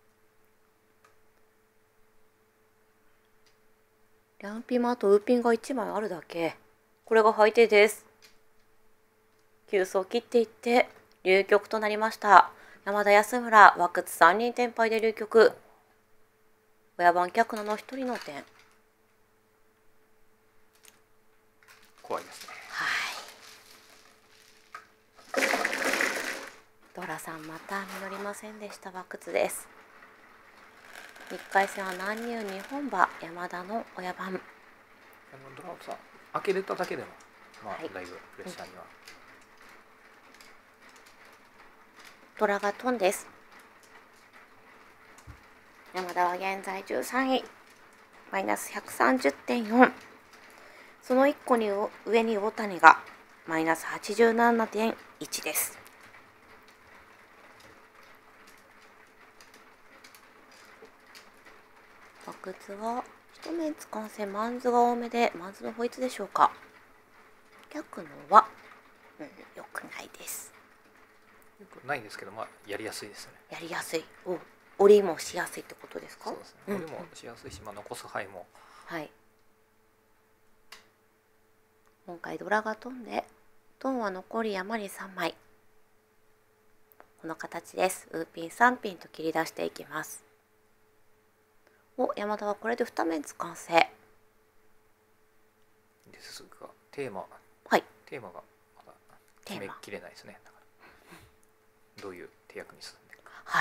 S1: リャンピンもあとウーピンがいちまいあるだけ。これが最低です。急走を切っていって流局となりました。山田安村、和久津さんにん転敗で流局。親番客野のひとりの点。
S2: 怖いですね。
S1: はい。ドラさんまた実りませんでした。和久津です。いっかい戦は南入日本馬山田の親番。
S2: あのドラをさ開けれただけでもまあ、
S1: はい、
S2: だいぶプレッシャーには、うん、
S1: ドラがトンです。山田は現在じゅうさんい、マイナス ひゃくさんじゅってんよん。そのいっこに上に大谷がマイナス はちじゅうななてんいち です。和久津は一面つ完成、マンズが多めでマンズのホイツでしょうか。逆のは、うん、よくないです。
S2: よくないですけど、まあやりやすいですね。
S1: やりやすい。お、折りもしやすいってことですか。
S2: そうですね。折りもしやすいし、まあ残す範囲も。
S1: はい。今回ドラが飛んで、トンは残り山にさんまい。この形です。ウーピンさんピンと切り出していきます。お、山田はこれでに面つ完成。
S2: ですが、テーマ、
S1: はい。
S2: テーマがまだ決めきれないですね。だからどういう手役に進んでいくか。
S1: はい。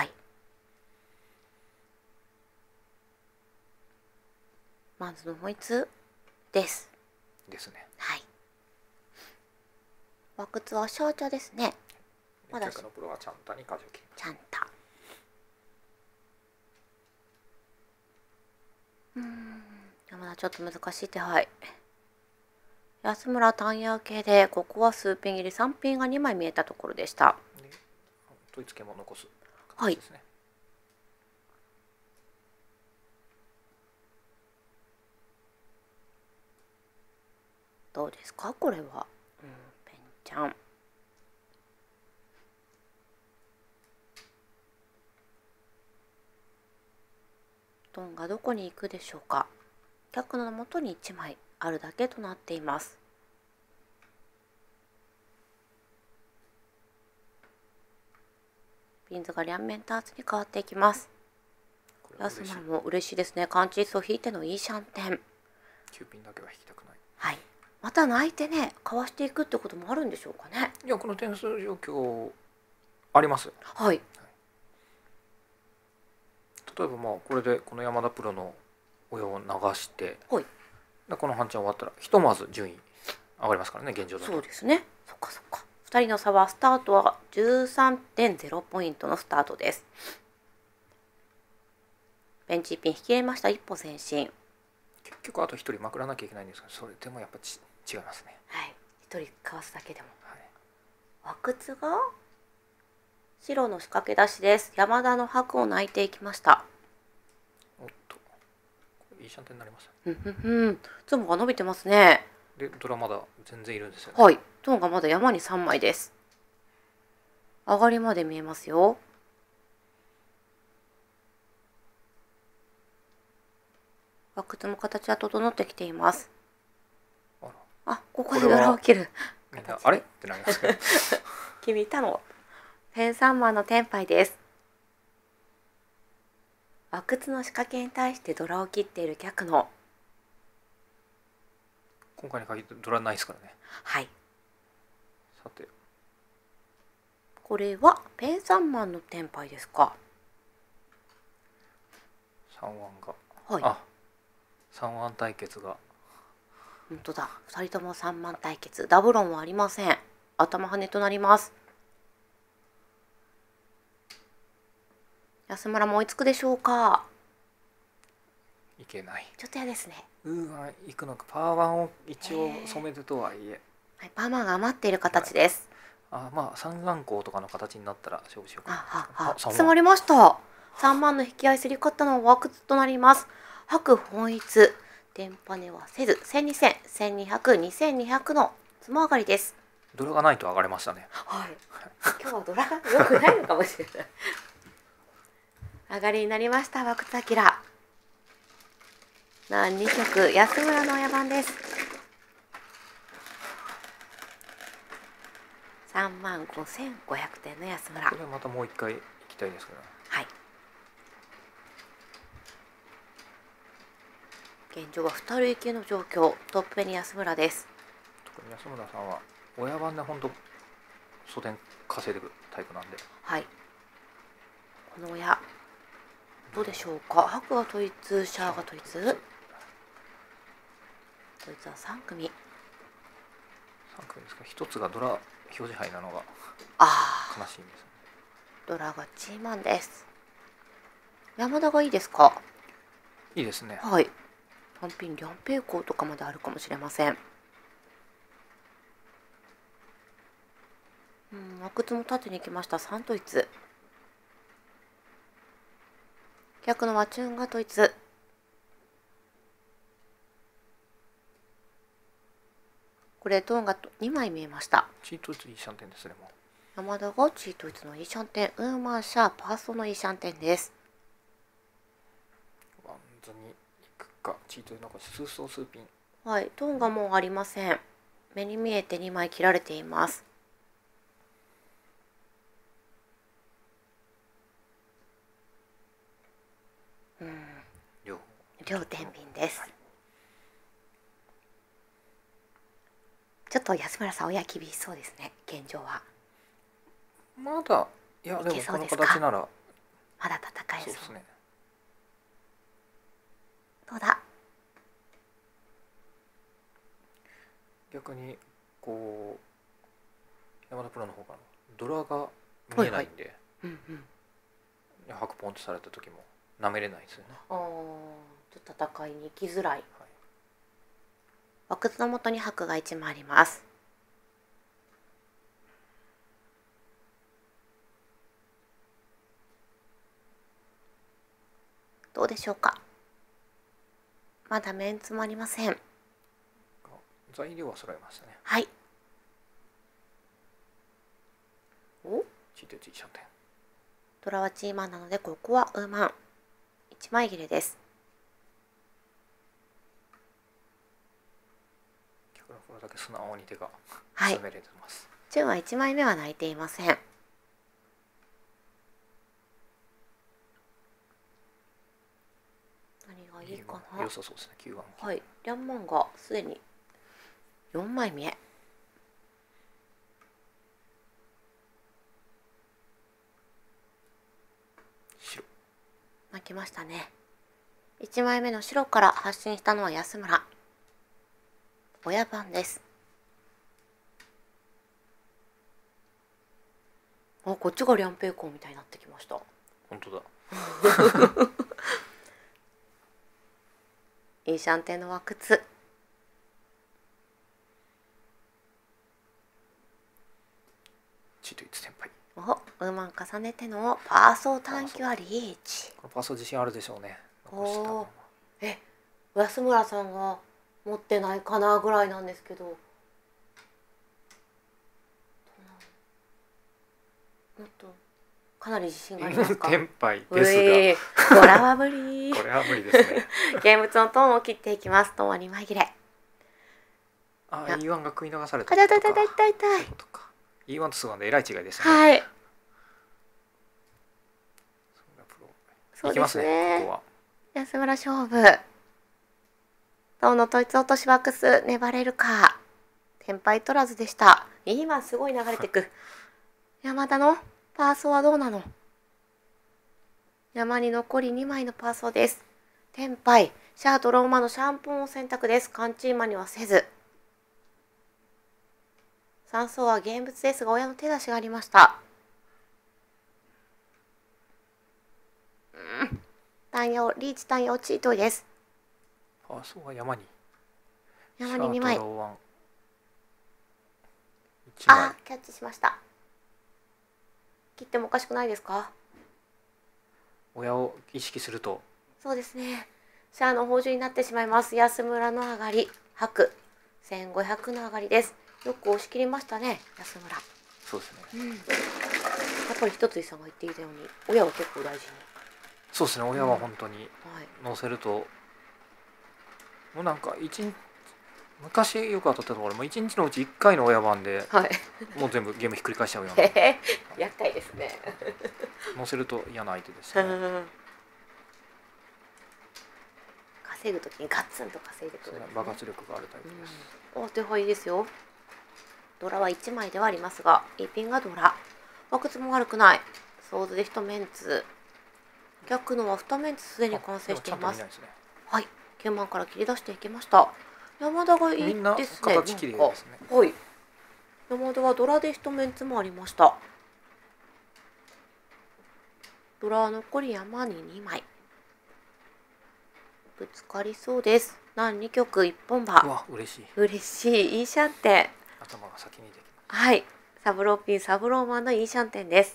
S1: マンズのホイツです。
S2: ですね。
S1: はい。和久津はシャーチャですね。
S2: まだ。逆のプロはチャンタに舵を切ります。
S1: チャンタ。うーん。山田ちょっと難しい手配。安村単野系で、ここは数ピン切り、さんピンがにまい見えたところでした。
S2: で統一権も残す
S1: 形
S2: ですね。はい、
S1: どうですかこれは。うん、ペンちゃん。トンがどこに行くでしょうか。逆の元にいちまいあるだけとなっています。ピンズが両面ターツに変わっていきます。安村も嬉しいですね。カンチースを引いてのいいシャンテン。
S2: きゅうピンだけは引きたくない。
S1: はい。また泣いてね、かわしていくってこともあるんでしょうかね。
S2: いや、この点数状況あります。
S1: はい。
S2: 例えばまあこれでこの山田プロの親を流して、
S1: はい、
S2: でこの半チャン終わったらひとまず順位上がりますからね、現状だと。
S1: そうですね。そっかそっか。ふたりの差はスタートは じゅうさんてんゼロ ポイントのスタートです。ベンチピン引き入れました。一歩前進。
S2: 結局あとひとりまくらなきゃいけないんですけど、それでもやっぱち違いますね。
S1: はい。ひとりかわすだけでも。
S2: はい、
S1: 和久津が白の仕掛け出しです。山田の白を泣いていきました。
S2: おっと、いいシャンテンになりました。
S1: ふんふんふん。ツモが伸びてますね。
S2: で、ドラまだ全然いるんですよね。
S1: はい。トンがまだ山にさんまいです。上がりまで見えますよ。和久津も形は整ってきています。
S2: あら、
S1: あ、ここでドラを切る。
S2: みんなあれってなりますけど。
S1: 君いたの。フェンサンマンのテンパイです。和久津の仕掛けに対してドラを切っている逆の。
S2: 今回に限ってドラないですからね。
S1: はい。
S2: さて。
S1: これはペンサンマンのテンパイですか。
S2: さんワンが。
S1: はい。
S2: あ、さんワン対決が。
S1: 本当だ。ふたりともさんマン対決。ダブロンはありません。頭跳ねとなります。安村も追いつくでしょうか。
S2: いけない。
S1: ちょっと嫌ですね。
S2: うわ、いくのか。パーワンを一応染めるとはいえ。
S1: はい、パーマンが余っている形です。
S2: はい、あ、まあ三眼光とかの形になったら勝負しようかな。
S1: あ、はは。詰まりました。 さんまんの引き合い競り勝ったのはワクツとなります。白本一。電波値はせず、せんにせん、せんにひゃく、にせんにひゃくのつも上がりです。
S2: ドラがないと上がれましたね。
S1: はい。今日はドラが良くないのかもしれない。上がりになりました、ワクツアキラ。なに局、安村の親番です。さんまんごせんごひゃくてんの安村。
S2: これはまたもう一回行きたいですけど。
S1: はい。現状はふたり行きの状況。トップに安村です。
S2: 特に安村さんは親番で本当素点稼いでるタイプなんで。
S1: はい。この親どうでしょうか。白が統一、シャアが統一。統一はさん組。
S2: さん組ですか。一つがドラ表示杯なのが
S1: あ
S2: 悲しいんです、ね。
S1: ドラがチーマンです。山田がいいですか。
S2: いいですね。
S1: はい。単品両平行とかまであるかもしれません。うん、阿久津も縦に行きました。さん統一。逆の和チュンが統一。これトーンがにまい見えました。
S2: チートイツいいシャンテンですね。もう
S1: 山田がチートイツのいいシャンテン、ウーマンシャーパーソのいいシャンテンです。
S2: ワンズに行くか。チートイなんか数層数ピン。
S1: はい、トーンがもうありません。目に見えてにまい切られています。うん、
S2: 両
S1: 両天秤です。はい、ちょっと安村さん親厳しそうですね。現状は
S2: まだいやでもこの形なら
S1: まだ戦えそう。
S2: そうですね。
S1: どうだ。
S2: 逆にこう山田プロの方からドラが見えないんで、はいはい、うんうん、白ポンとされた時もなめれないですよね。
S1: ああ、ちょっと戦いに行きづらい。はい、阿久津の元に白がいち枚あります。どうでしょうか。まだメンツもありません。
S2: 材料は揃いましたね。
S1: はい。お
S2: チートイツいいシャンテン。
S1: ドラはチーマンなのでここはウーマンいち枚切れです。
S2: 逆にこれだけ素直に手が
S1: 進めれてます。チュンはいち枚目は泣いていません。何がいいかな。
S2: 良さそうですね。きゅうばん。
S1: はい。リャンマンがすでによんまい見え。
S2: 白。
S1: 泣きましたね。いち枚目の白から発進したのは安村。親番です。あ、こっちがリャンペイコーみたいになってきました。
S2: 本当だ。
S1: いいシャンテンのワクツ。
S2: チートイツ先輩。
S1: お、ウーマン重ねてのパーソー短期はリーチ。
S2: このパーソー自信あるでしょうね。
S1: おえ、安村さんが持ってないかなぐらいなんですけど。もっとかなり自信がありますか。
S2: 天敗です
S1: が。これは無理。
S2: これは無理ですね。
S1: 現物のトーンを切っていきます。トーンはに枚切れ。
S2: あ、イーワン が食い逃された。
S1: あ、痛い痛い痛い痛い痛い。
S2: イーワン とスワンでえらい違いでしたね。
S1: はい。
S2: いきますね。ここは
S1: 安村勝負。トーンの統一落としワックス粘れるか。天敗取らずでした。今すごい流れてく。山田のパーソーはどうなの。山に残りに枚のパーソーです。天敗。シャアとローマのシャンポンを選択です。カンチーマにはせず。三層は現物ですが親の手出しがありました。うん。単葉リーチ単葉チートイです。
S2: パーソーは山に。
S1: 山にに枚。
S2: あ、
S1: キャッチしました。切ってもおかしくないですか。
S2: 親を意識すると。
S1: そうですね。シャアの宝珠になってしまいます。安村の上がり、白せんごひゃくの上がりです。よく押し切りましたね、安村。
S2: そうですね、
S1: うん、やっぱり一つさんが言っていたように親は結構大事に。
S2: そうですね、親は本当に
S1: うん、はい、
S2: 乗せると、もうなんか一日昔よく当たったところもういちにちのうちいっかいの親番で、
S1: はい、
S2: もう全部ゲームひっくり返しちゃうような
S1: 厄介ですね。
S2: 乗せると嫌な相手でしたね。
S1: 稼ぐときにガッツンと稼いでくる、ね、
S2: 爆発力があるタイプです。
S1: うん、お手はいいですよ。ドラはいちまいではありますが、一品がドラ。和屈も悪くない。想像で一メンツ。逆のは二メンツすでに完成しています。
S2: ね、
S1: はい、きゅうまんから切り出していきました。山田がいいですね。
S2: みんな形綺麗ですね。
S1: はい。山田はドラで一メンツもありました。ドラは残り山ににまい。ぶつかりそうです。何に局一本馬。
S2: うわ、嬉しい。
S1: 嬉しい。いいシャンテン。
S2: 頭が先にできます。
S1: はい。サブローピン、サブローマンのいいシャンテンです。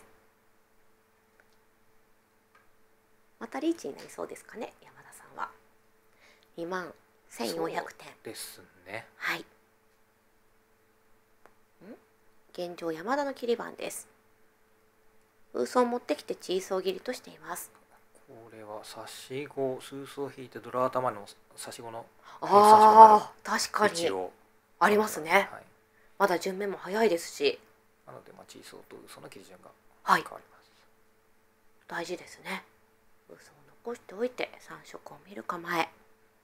S1: またリーチになりそうですかね、山田さんは。にまんせんよんひゃくてん。
S2: ですね。
S1: はい。現状山田の切り番です。ウーソを持ってきてチーソー切りとしています。
S2: これは差し子、スースを引いてドラ頭の差し子の
S1: ああ、確かにありますね。
S2: はい、
S1: まだ順目も早いですし。
S2: なので、まあ、チーソーとウーソの切り順が
S1: 変わり
S2: ます。はい、
S1: 大事ですね。ウーソを残しておいてさん色を見る構え。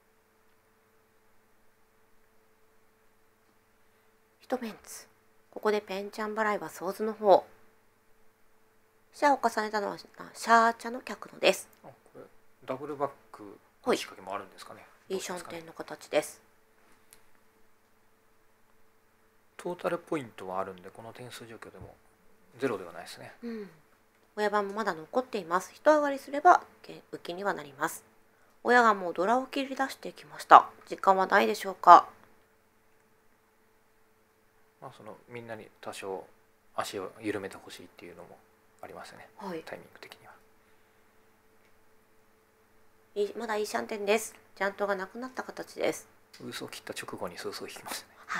S1: 一メンツ。ここでペンチャン払いはソーズの方。シャアを重ねたのはシャーチャの客のです。
S2: あ、これダブルバックの仕掛けもあるんですかね。
S1: いいシャンテンの形です。
S2: トータルポイントはあるんで、この点数状況でもゼロではないですね。
S1: うん。親番もまだ残っています。一上がりすれば浮きにはなります。親がもうドラを切り出してきました。時間はないでしょうか。
S2: まあ、そのみんなに多少足を緩めてほしいっていうのもありますね、
S1: はい、
S2: タイミング的には。
S1: いいまだいいシャンテンです。ジャントがなくなった形です。
S2: ウーソを切った直後にスースを引きますね。
S1: はい。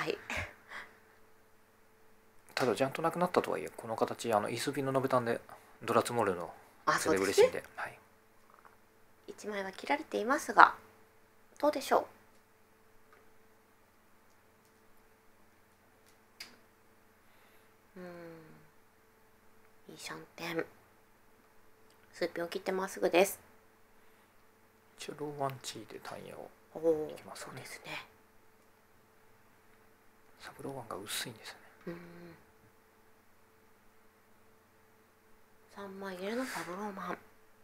S2: ただジャントなくなったとはいえ、この形あのイースピンのノベタンでドラツモールのそれで嬉しいんで、はい、
S1: いちまいは切られていますがどうでしょう。うーん、いいシャンテン。スーピンを切ってまっすぐです。
S2: 一応ローワンチーで単野をいきますね。
S1: そうですね。
S2: サブローワンが薄いんですよね。
S1: うん、さんまい入れのサブローマン。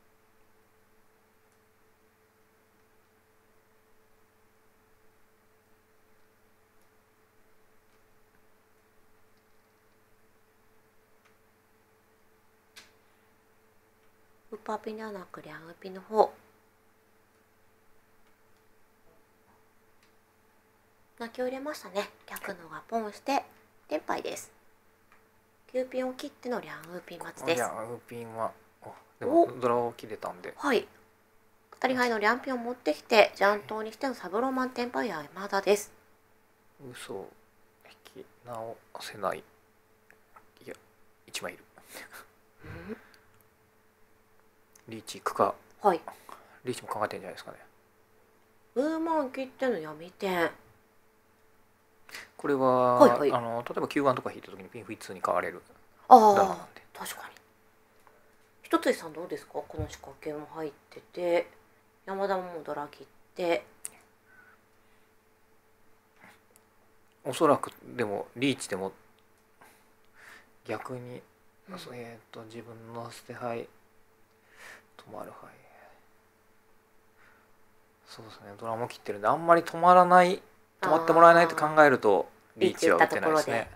S1: ウッパーピンではなくリャンウピンの方。泣きを入れましたね。逆のがポンしてテンパイです。きゅうピンを切ってのリャンウーピン待ちです。
S2: リャンウーピンはでもドラを切れたんで、
S1: はい、当たり牌のリャンピンを持ってきてジャントにしてのサブローマンテンパイア山田です。
S2: 嘘を引き直せない。いやいちまいいるリーチいくか。
S1: はい、
S2: リーチも考えてるんじゃないですかね。
S1: ウーマン切っての闇点。
S2: これは、
S1: はいはい、
S2: あの例えばきゅうばんとか引いた時にピンフイッツに変われる
S1: ダ
S2: マなんで。
S1: 確かに。一つさんどうですか。この仕掛けも入ってて山田もドラ切って。
S2: おそらくでもリーチでも逆に、うん、えっと自分の捨て牌止まる牌、そうですね、ドラも切ってるんであんまり止まらない止まってもらえないと考えるとリーチは打てないですね。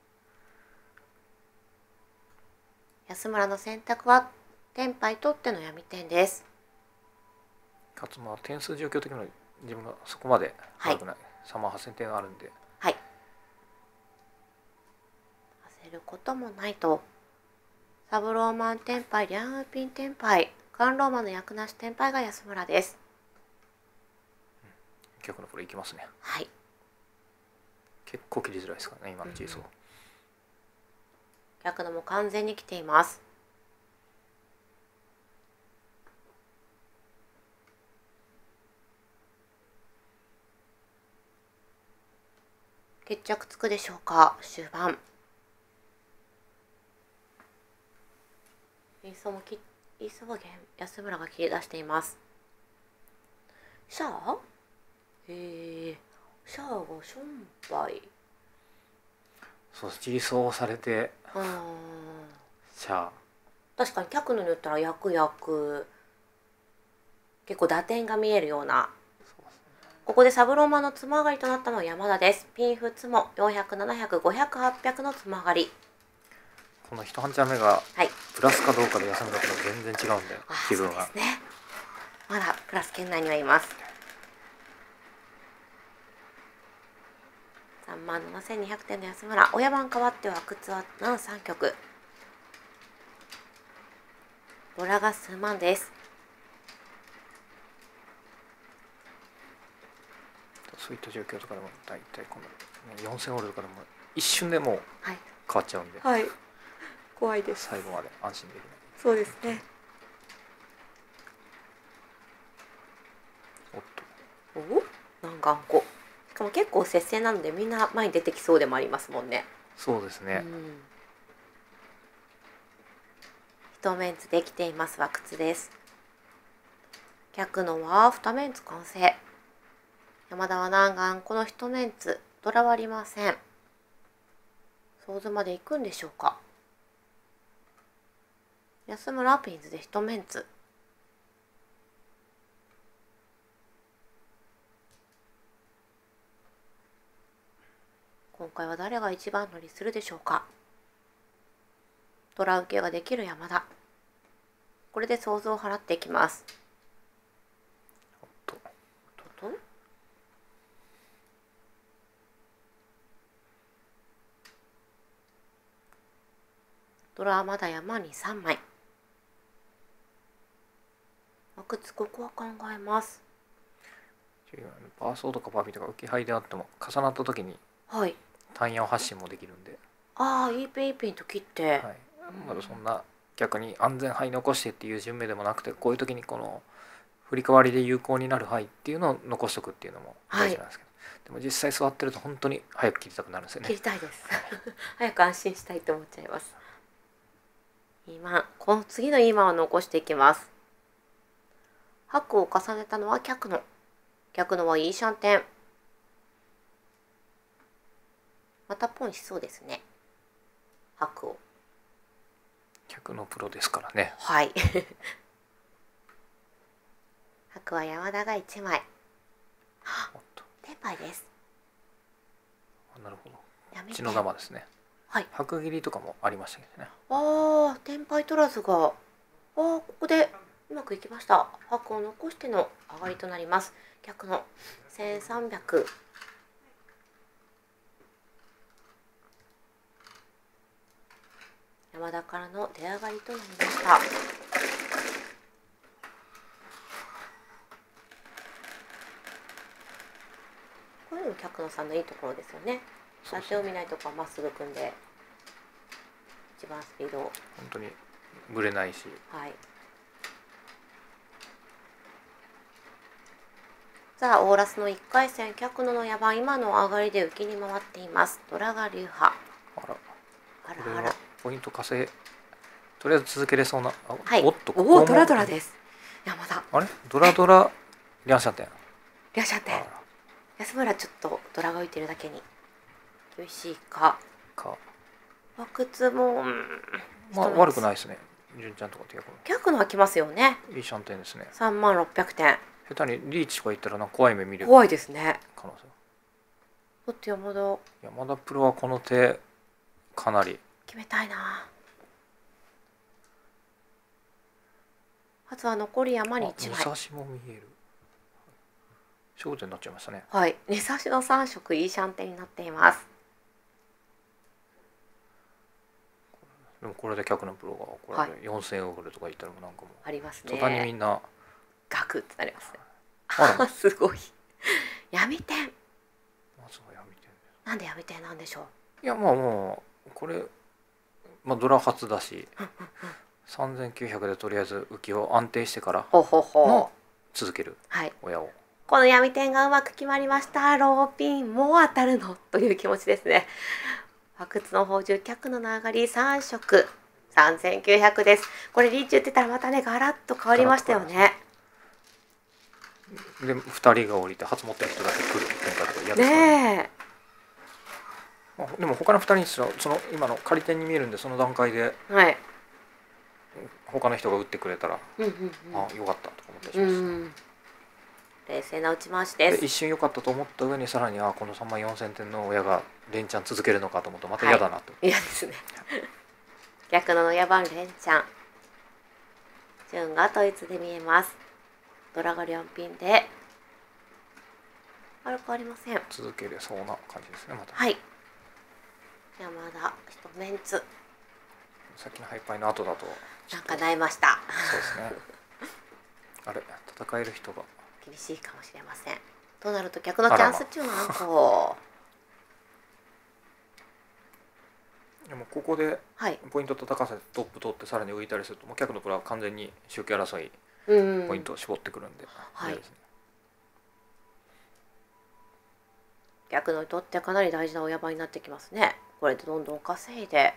S1: 安村の選択はテンパイ取っての闇点です。
S2: かつまあ点数状況的にも自分がそこまで悪くない、はい、さんまんはっせんてんあるんで、
S1: はい、焦ることもないと。サブローマンテンパイリャンウーピンテンパイカンローマの役なし天敗が安村です。
S2: 逆のプロいきますね。
S1: はい。
S2: 結構切りづらいですからね今のチーソー、うん、
S1: 逆のも完全に来ています。決着つくでしょうか。終盤イーソーもきイーソーは安村が切り出しています。シャアえー、シャアがションバイ。
S2: そうチーソーされて
S1: うん
S2: シャア
S1: 確かに客のに言ったら役役結構打点が見えるような。ここでサブローマのつま上がりとなったのは山田です。ピンフツもよんひゃく、ななひゃく、ごひゃく、はっぴゃくのつま上がり。
S2: この一半チャー目が
S1: はい
S2: プラスかどうかで安村と全然違うんだよ、気分が。
S1: そうですね。まだプラス圏内にはいます。さんまんななせんにひゃくてんの安村。親番変わっては阿久津は南さん局。ドラが数万です。
S2: そういった状況とかでも大体このよんせんオールとかでも一瞬でもう変わっちゃうんで、
S1: はい、はい、怖いです。
S2: 最後まで安心できない。
S1: そうですね。
S2: おっ
S1: とお何頑固。しかも結構接戦なのでみんな前に出てきそうでもありますもんね。
S2: そうですね、
S1: うん、一メンツできていますは靴です。逆のは二メンツ完成。山田は南岸この一メンツドラはありません。想像まで行くんでしょうか。安村ピンズで一メンツ。今回は誰が一番乗りするでしょうか。ドラ受けができる山田。これで想像を払っていきます。
S2: おっと
S1: ととドラはまだ山にさんまい。阿久津ここは考えます。
S2: パーソーとかパービーとか受け牌であっても重なった時に
S1: はい
S2: 単四発進もできるんで、
S1: ああいいピンいいピンと切って、
S2: はい、まだそんな逆に安全牌残してっていう順目でもなくて、こういう時にこの振り替わりで有効になる牌っていうのを残しとくっていうのも大事なんですけど、はい、でも実際座ってると本当に早く切りたくなるんですよね。
S1: 切りたいです早く安心したいと思っちゃいます。今この次の今を残していきます。白を重ねたのは客の逆のはいいシャンテン。またポンしそうですね。白を
S2: 客のプロですからね。
S1: はい白は山田がいちまい。天敗です。
S2: なるほど。血の玉ですね。
S1: はい。
S2: 白切りとかもありましたけどね。
S1: ああ、天敗取らずが、ああ、ここでうまくいきました。白を残しての上がりとなります。逆のせんさんびゃく。山田からの出上がりとなりました。こういうの客野さんのいいところですよね。当てを見ないとこはまっすぐ組んで一番スピードを
S2: 本当にぶれないし、
S1: はい。さあオーラスのいっかい戦客野の野番今の上がりで浮きに回っています。ドラが流派。
S2: あら
S1: あらあら
S2: ポイント稼いとりあえず続けれそうな。
S1: はい。
S2: おっと
S1: おおドラドラです。山田
S2: あれドラドラリャンシャンテン
S1: リャンシャンテン安村ちょっとドラが浮いてるだけに厳しいか
S2: か
S1: 阿久津も、うん、
S2: まあ悪くないですね。純ちゃんとかって逆
S1: 逆のは来ますよね。
S2: いいシャンテンですね。
S1: さんまんろっぴゃくてん。
S2: 下手にリーチとか言ったらなんか怖い目見る
S1: 怖いですね。
S2: 可能性。
S1: だって山田
S2: 山田プロはこの手かなり
S1: 決めたいな。あとは残り山にいちまい。
S2: 武蔵も見える。焦点になっちゃいましたね。
S1: はい、根差しのさん色いいシャンテンになっています。
S2: でもこれで客のプロがこ
S1: はい
S2: れでよんせんえんを振るとか言ったらもうなんかもう
S1: あります
S2: 途端にみ
S1: ね。
S2: んな
S1: ガクってなりますね。
S2: あら
S1: あすごい。闇天。
S2: まずはやめてんね。
S1: なんで闇天なんでしょう。
S2: いやまあもうこれ、まあ、ドラ初だし
S1: うんうんうん
S2: さんぜんきゅうひゃくでとりあえず浮きを安定してから
S1: ほうほうほ
S2: の
S1: う。
S2: 続ける
S1: はい。
S2: 親を
S1: この闇天がうまく決まりました。ローピンもう当たるのという気持ちですね。阿久津の宝珠客の流りさん色さんぜんきゅうひゃくです。これリーチ打ってたらまたねガラッと変わりましたよね。
S2: でふたりが降りて初持ってる人だけ来る展開とか嫌ですからね。
S1: ね
S2: まあでも他のふたりにすらその今の仮点に見えるんでその段階で
S1: え。はい。
S2: 他の人が打ってくれたら、
S1: うんうん
S2: あよかったとか思ったりし
S1: うん。
S2: ます、
S1: うん冷静な打ち回しです。
S2: で一瞬良かったと思った上にさらにあこのさんまんよんせんてんの親が連チャン続けるのかと思うとまた嫌だなと、
S1: 嫌ですね。逆の野番連チャン。順が統一で見えます。ドラが両ピンで悪くありません。
S2: 続けれそうな感じですねまた、
S1: はい。山田一メンツ
S2: さっきのハイパイの後だと
S1: なんか萎えました。
S2: そうですねあれ戦える人が
S1: 厳しいかもしれません。となると逆のチャンス中のあんこ。
S2: でもここで
S1: はい。
S2: ポイントと高さでトップ取ってさらに浮いたりするともう客のプロは完全に周期争い
S1: うん。
S2: ポイントを絞ってくるんで、
S1: はい
S2: 嫌ですね。
S1: 逆のにとってかなり大事な親番になってきますね。これでどんどん稼いで。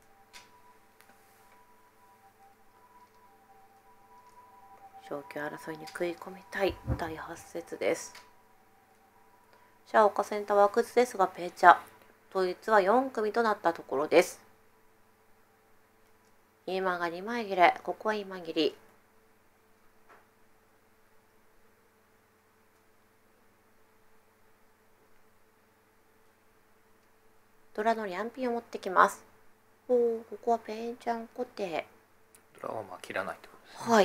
S1: 昇級争いに食い込みたいだいはち節です。シャオカセンタは阿久津ですがペーチャ統一はよん組となったところです。今がにまい切れ、ここは今切り。ドラのリャンピンを持ってきます。おお、ここはペンちゃん固定。
S2: ドラはまあ切らないってことですね。
S1: はい。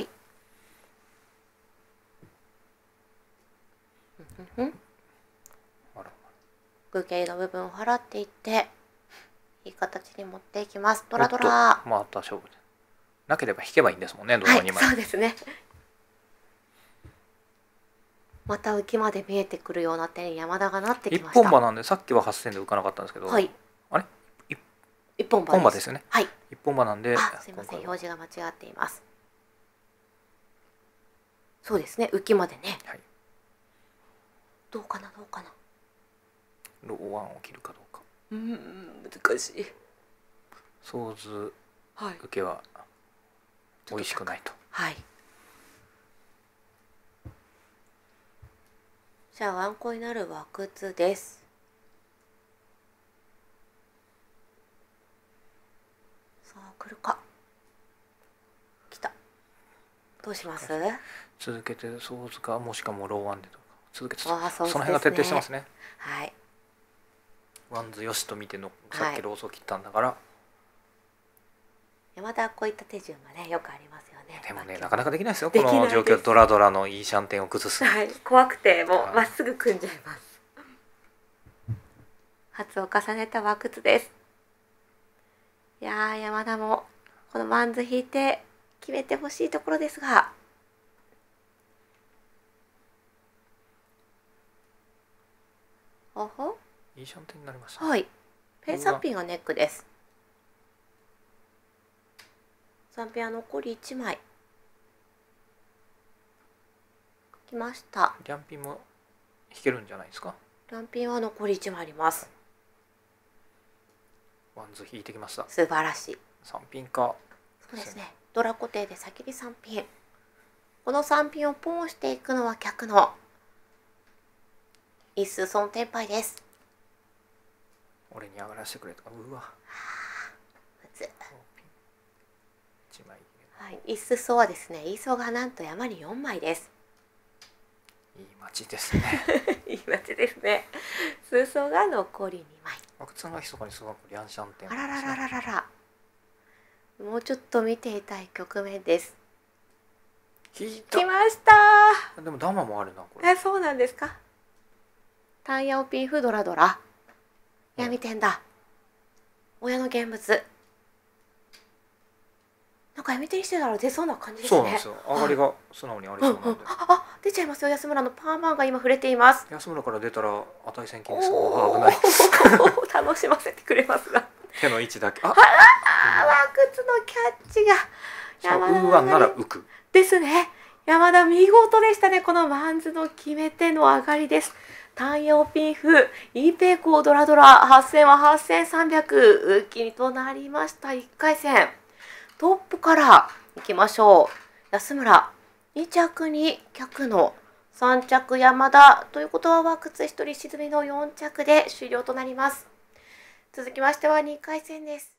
S1: うんうん。
S2: あら
S1: 空形の部分を払っていっていい形に持っていきます。ドラドラ。
S2: また勝負でなければ引けばいいんですもんねドラ
S1: はい、
S2: をにまい、
S1: そうですね。また浮きまで見えてくるような手に山田がなってき
S2: 一
S1: ました。
S2: 本馬なんでさっきははっせんで浮かなかったんですけど、
S1: はい。
S2: あれ
S1: 一本馬
S2: 本馬ですよね。
S1: はい。
S2: 一本馬なんで
S1: あ、すいません、
S2: 今回は
S1: 表示が間違っています。そうですね、浮きまでね。
S2: はい、
S1: どうかなどうかな。
S2: ローワンを切るかどうか。
S1: うん、難しい。
S2: ソーズ
S1: はい。
S2: 受けは美味しくないと。
S1: はい。じゃあワンコになる枠図です。さあ来るか。来た。どうします？
S2: 続けてソーズかもしかもローワンでとか続けて
S1: ああ、そうですね。
S2: その辺が徹底してますね。
S1: はい。
S2: ワンズよしと見てのさっきローソー切ったんだから、
S1: 山田はこういった手順がねよくありますよね。
S2: でもねなかなかできないですよ
S1: できないです
S2: この状況。ドラドラのいいシャンテンを崩す。
S1: はい、怖くても
S2: はい
S1: うまっすぐ組んじゃいます。初を重ねた輪靴です。いやー山田もこのワンズ引いて決めてほしいところですが、おほ
S2: いいシャンテンになりました。
S1: はい、ペンさんピンがネックです。さんピンは残りいちまいきました。
S2: リャンピンも引けるんじゃないですか。
S1: ランピンは残りいちまいあります。
S2: ワンズ引いてきました。
S1: 素晴らしい。
S2: さんピンか。
S1: そうですね。ドラ固定で先にさんピン。このさんピンをポンしていくのは客の一数損天敗です。
S2: 俺に上がらせてくれとかうわ
S1: 普通。
S2: いちまい
S1: はい、一数層はですね、イーソーがなんと山によんまいです。
S2: いい街ですね。
S1: いい街ですね。数層が残りにまい。
S2: 阿久津が密かにすごくリャンシャンテン
S1: あらららららら。もうちょっと見ていたい局面です。
S2: 引いた。
S1: 来ましたー。
S2: でもダマもあるなこれ。
S1: え、そうなんですか。タイヤオピンフドラドラ。闇天だ。親の現物。 なんか読み手にしてたら出そうな感じですね。
S2: そうなんですよ。上がりが素直にありそうなんで。
S1: うんうん、あ、出ちゃいますよ。安村のパーマンが今触れています。
S2: 安村から出たら値千金です。あ、危ない。
S1: 楽しませてくれますが。
S2: 手の位置だけ。あ、
S1: あらー、ワークツのキャッチが。
S2: 山田ウーワンなら浮く。
S1: ですね。山田見事でしたね。このマンズの決め手の上がりです。単葉ピンフ、イーペイコードラドラ、はっせんははっせんさんびゃく、浮きとなりました。いっかい戦。トップからいきましょう。安村、に着に客の、さん着山田ということはワークツひとり沈みのよん着で終了となります。続きましてはにかい戦です。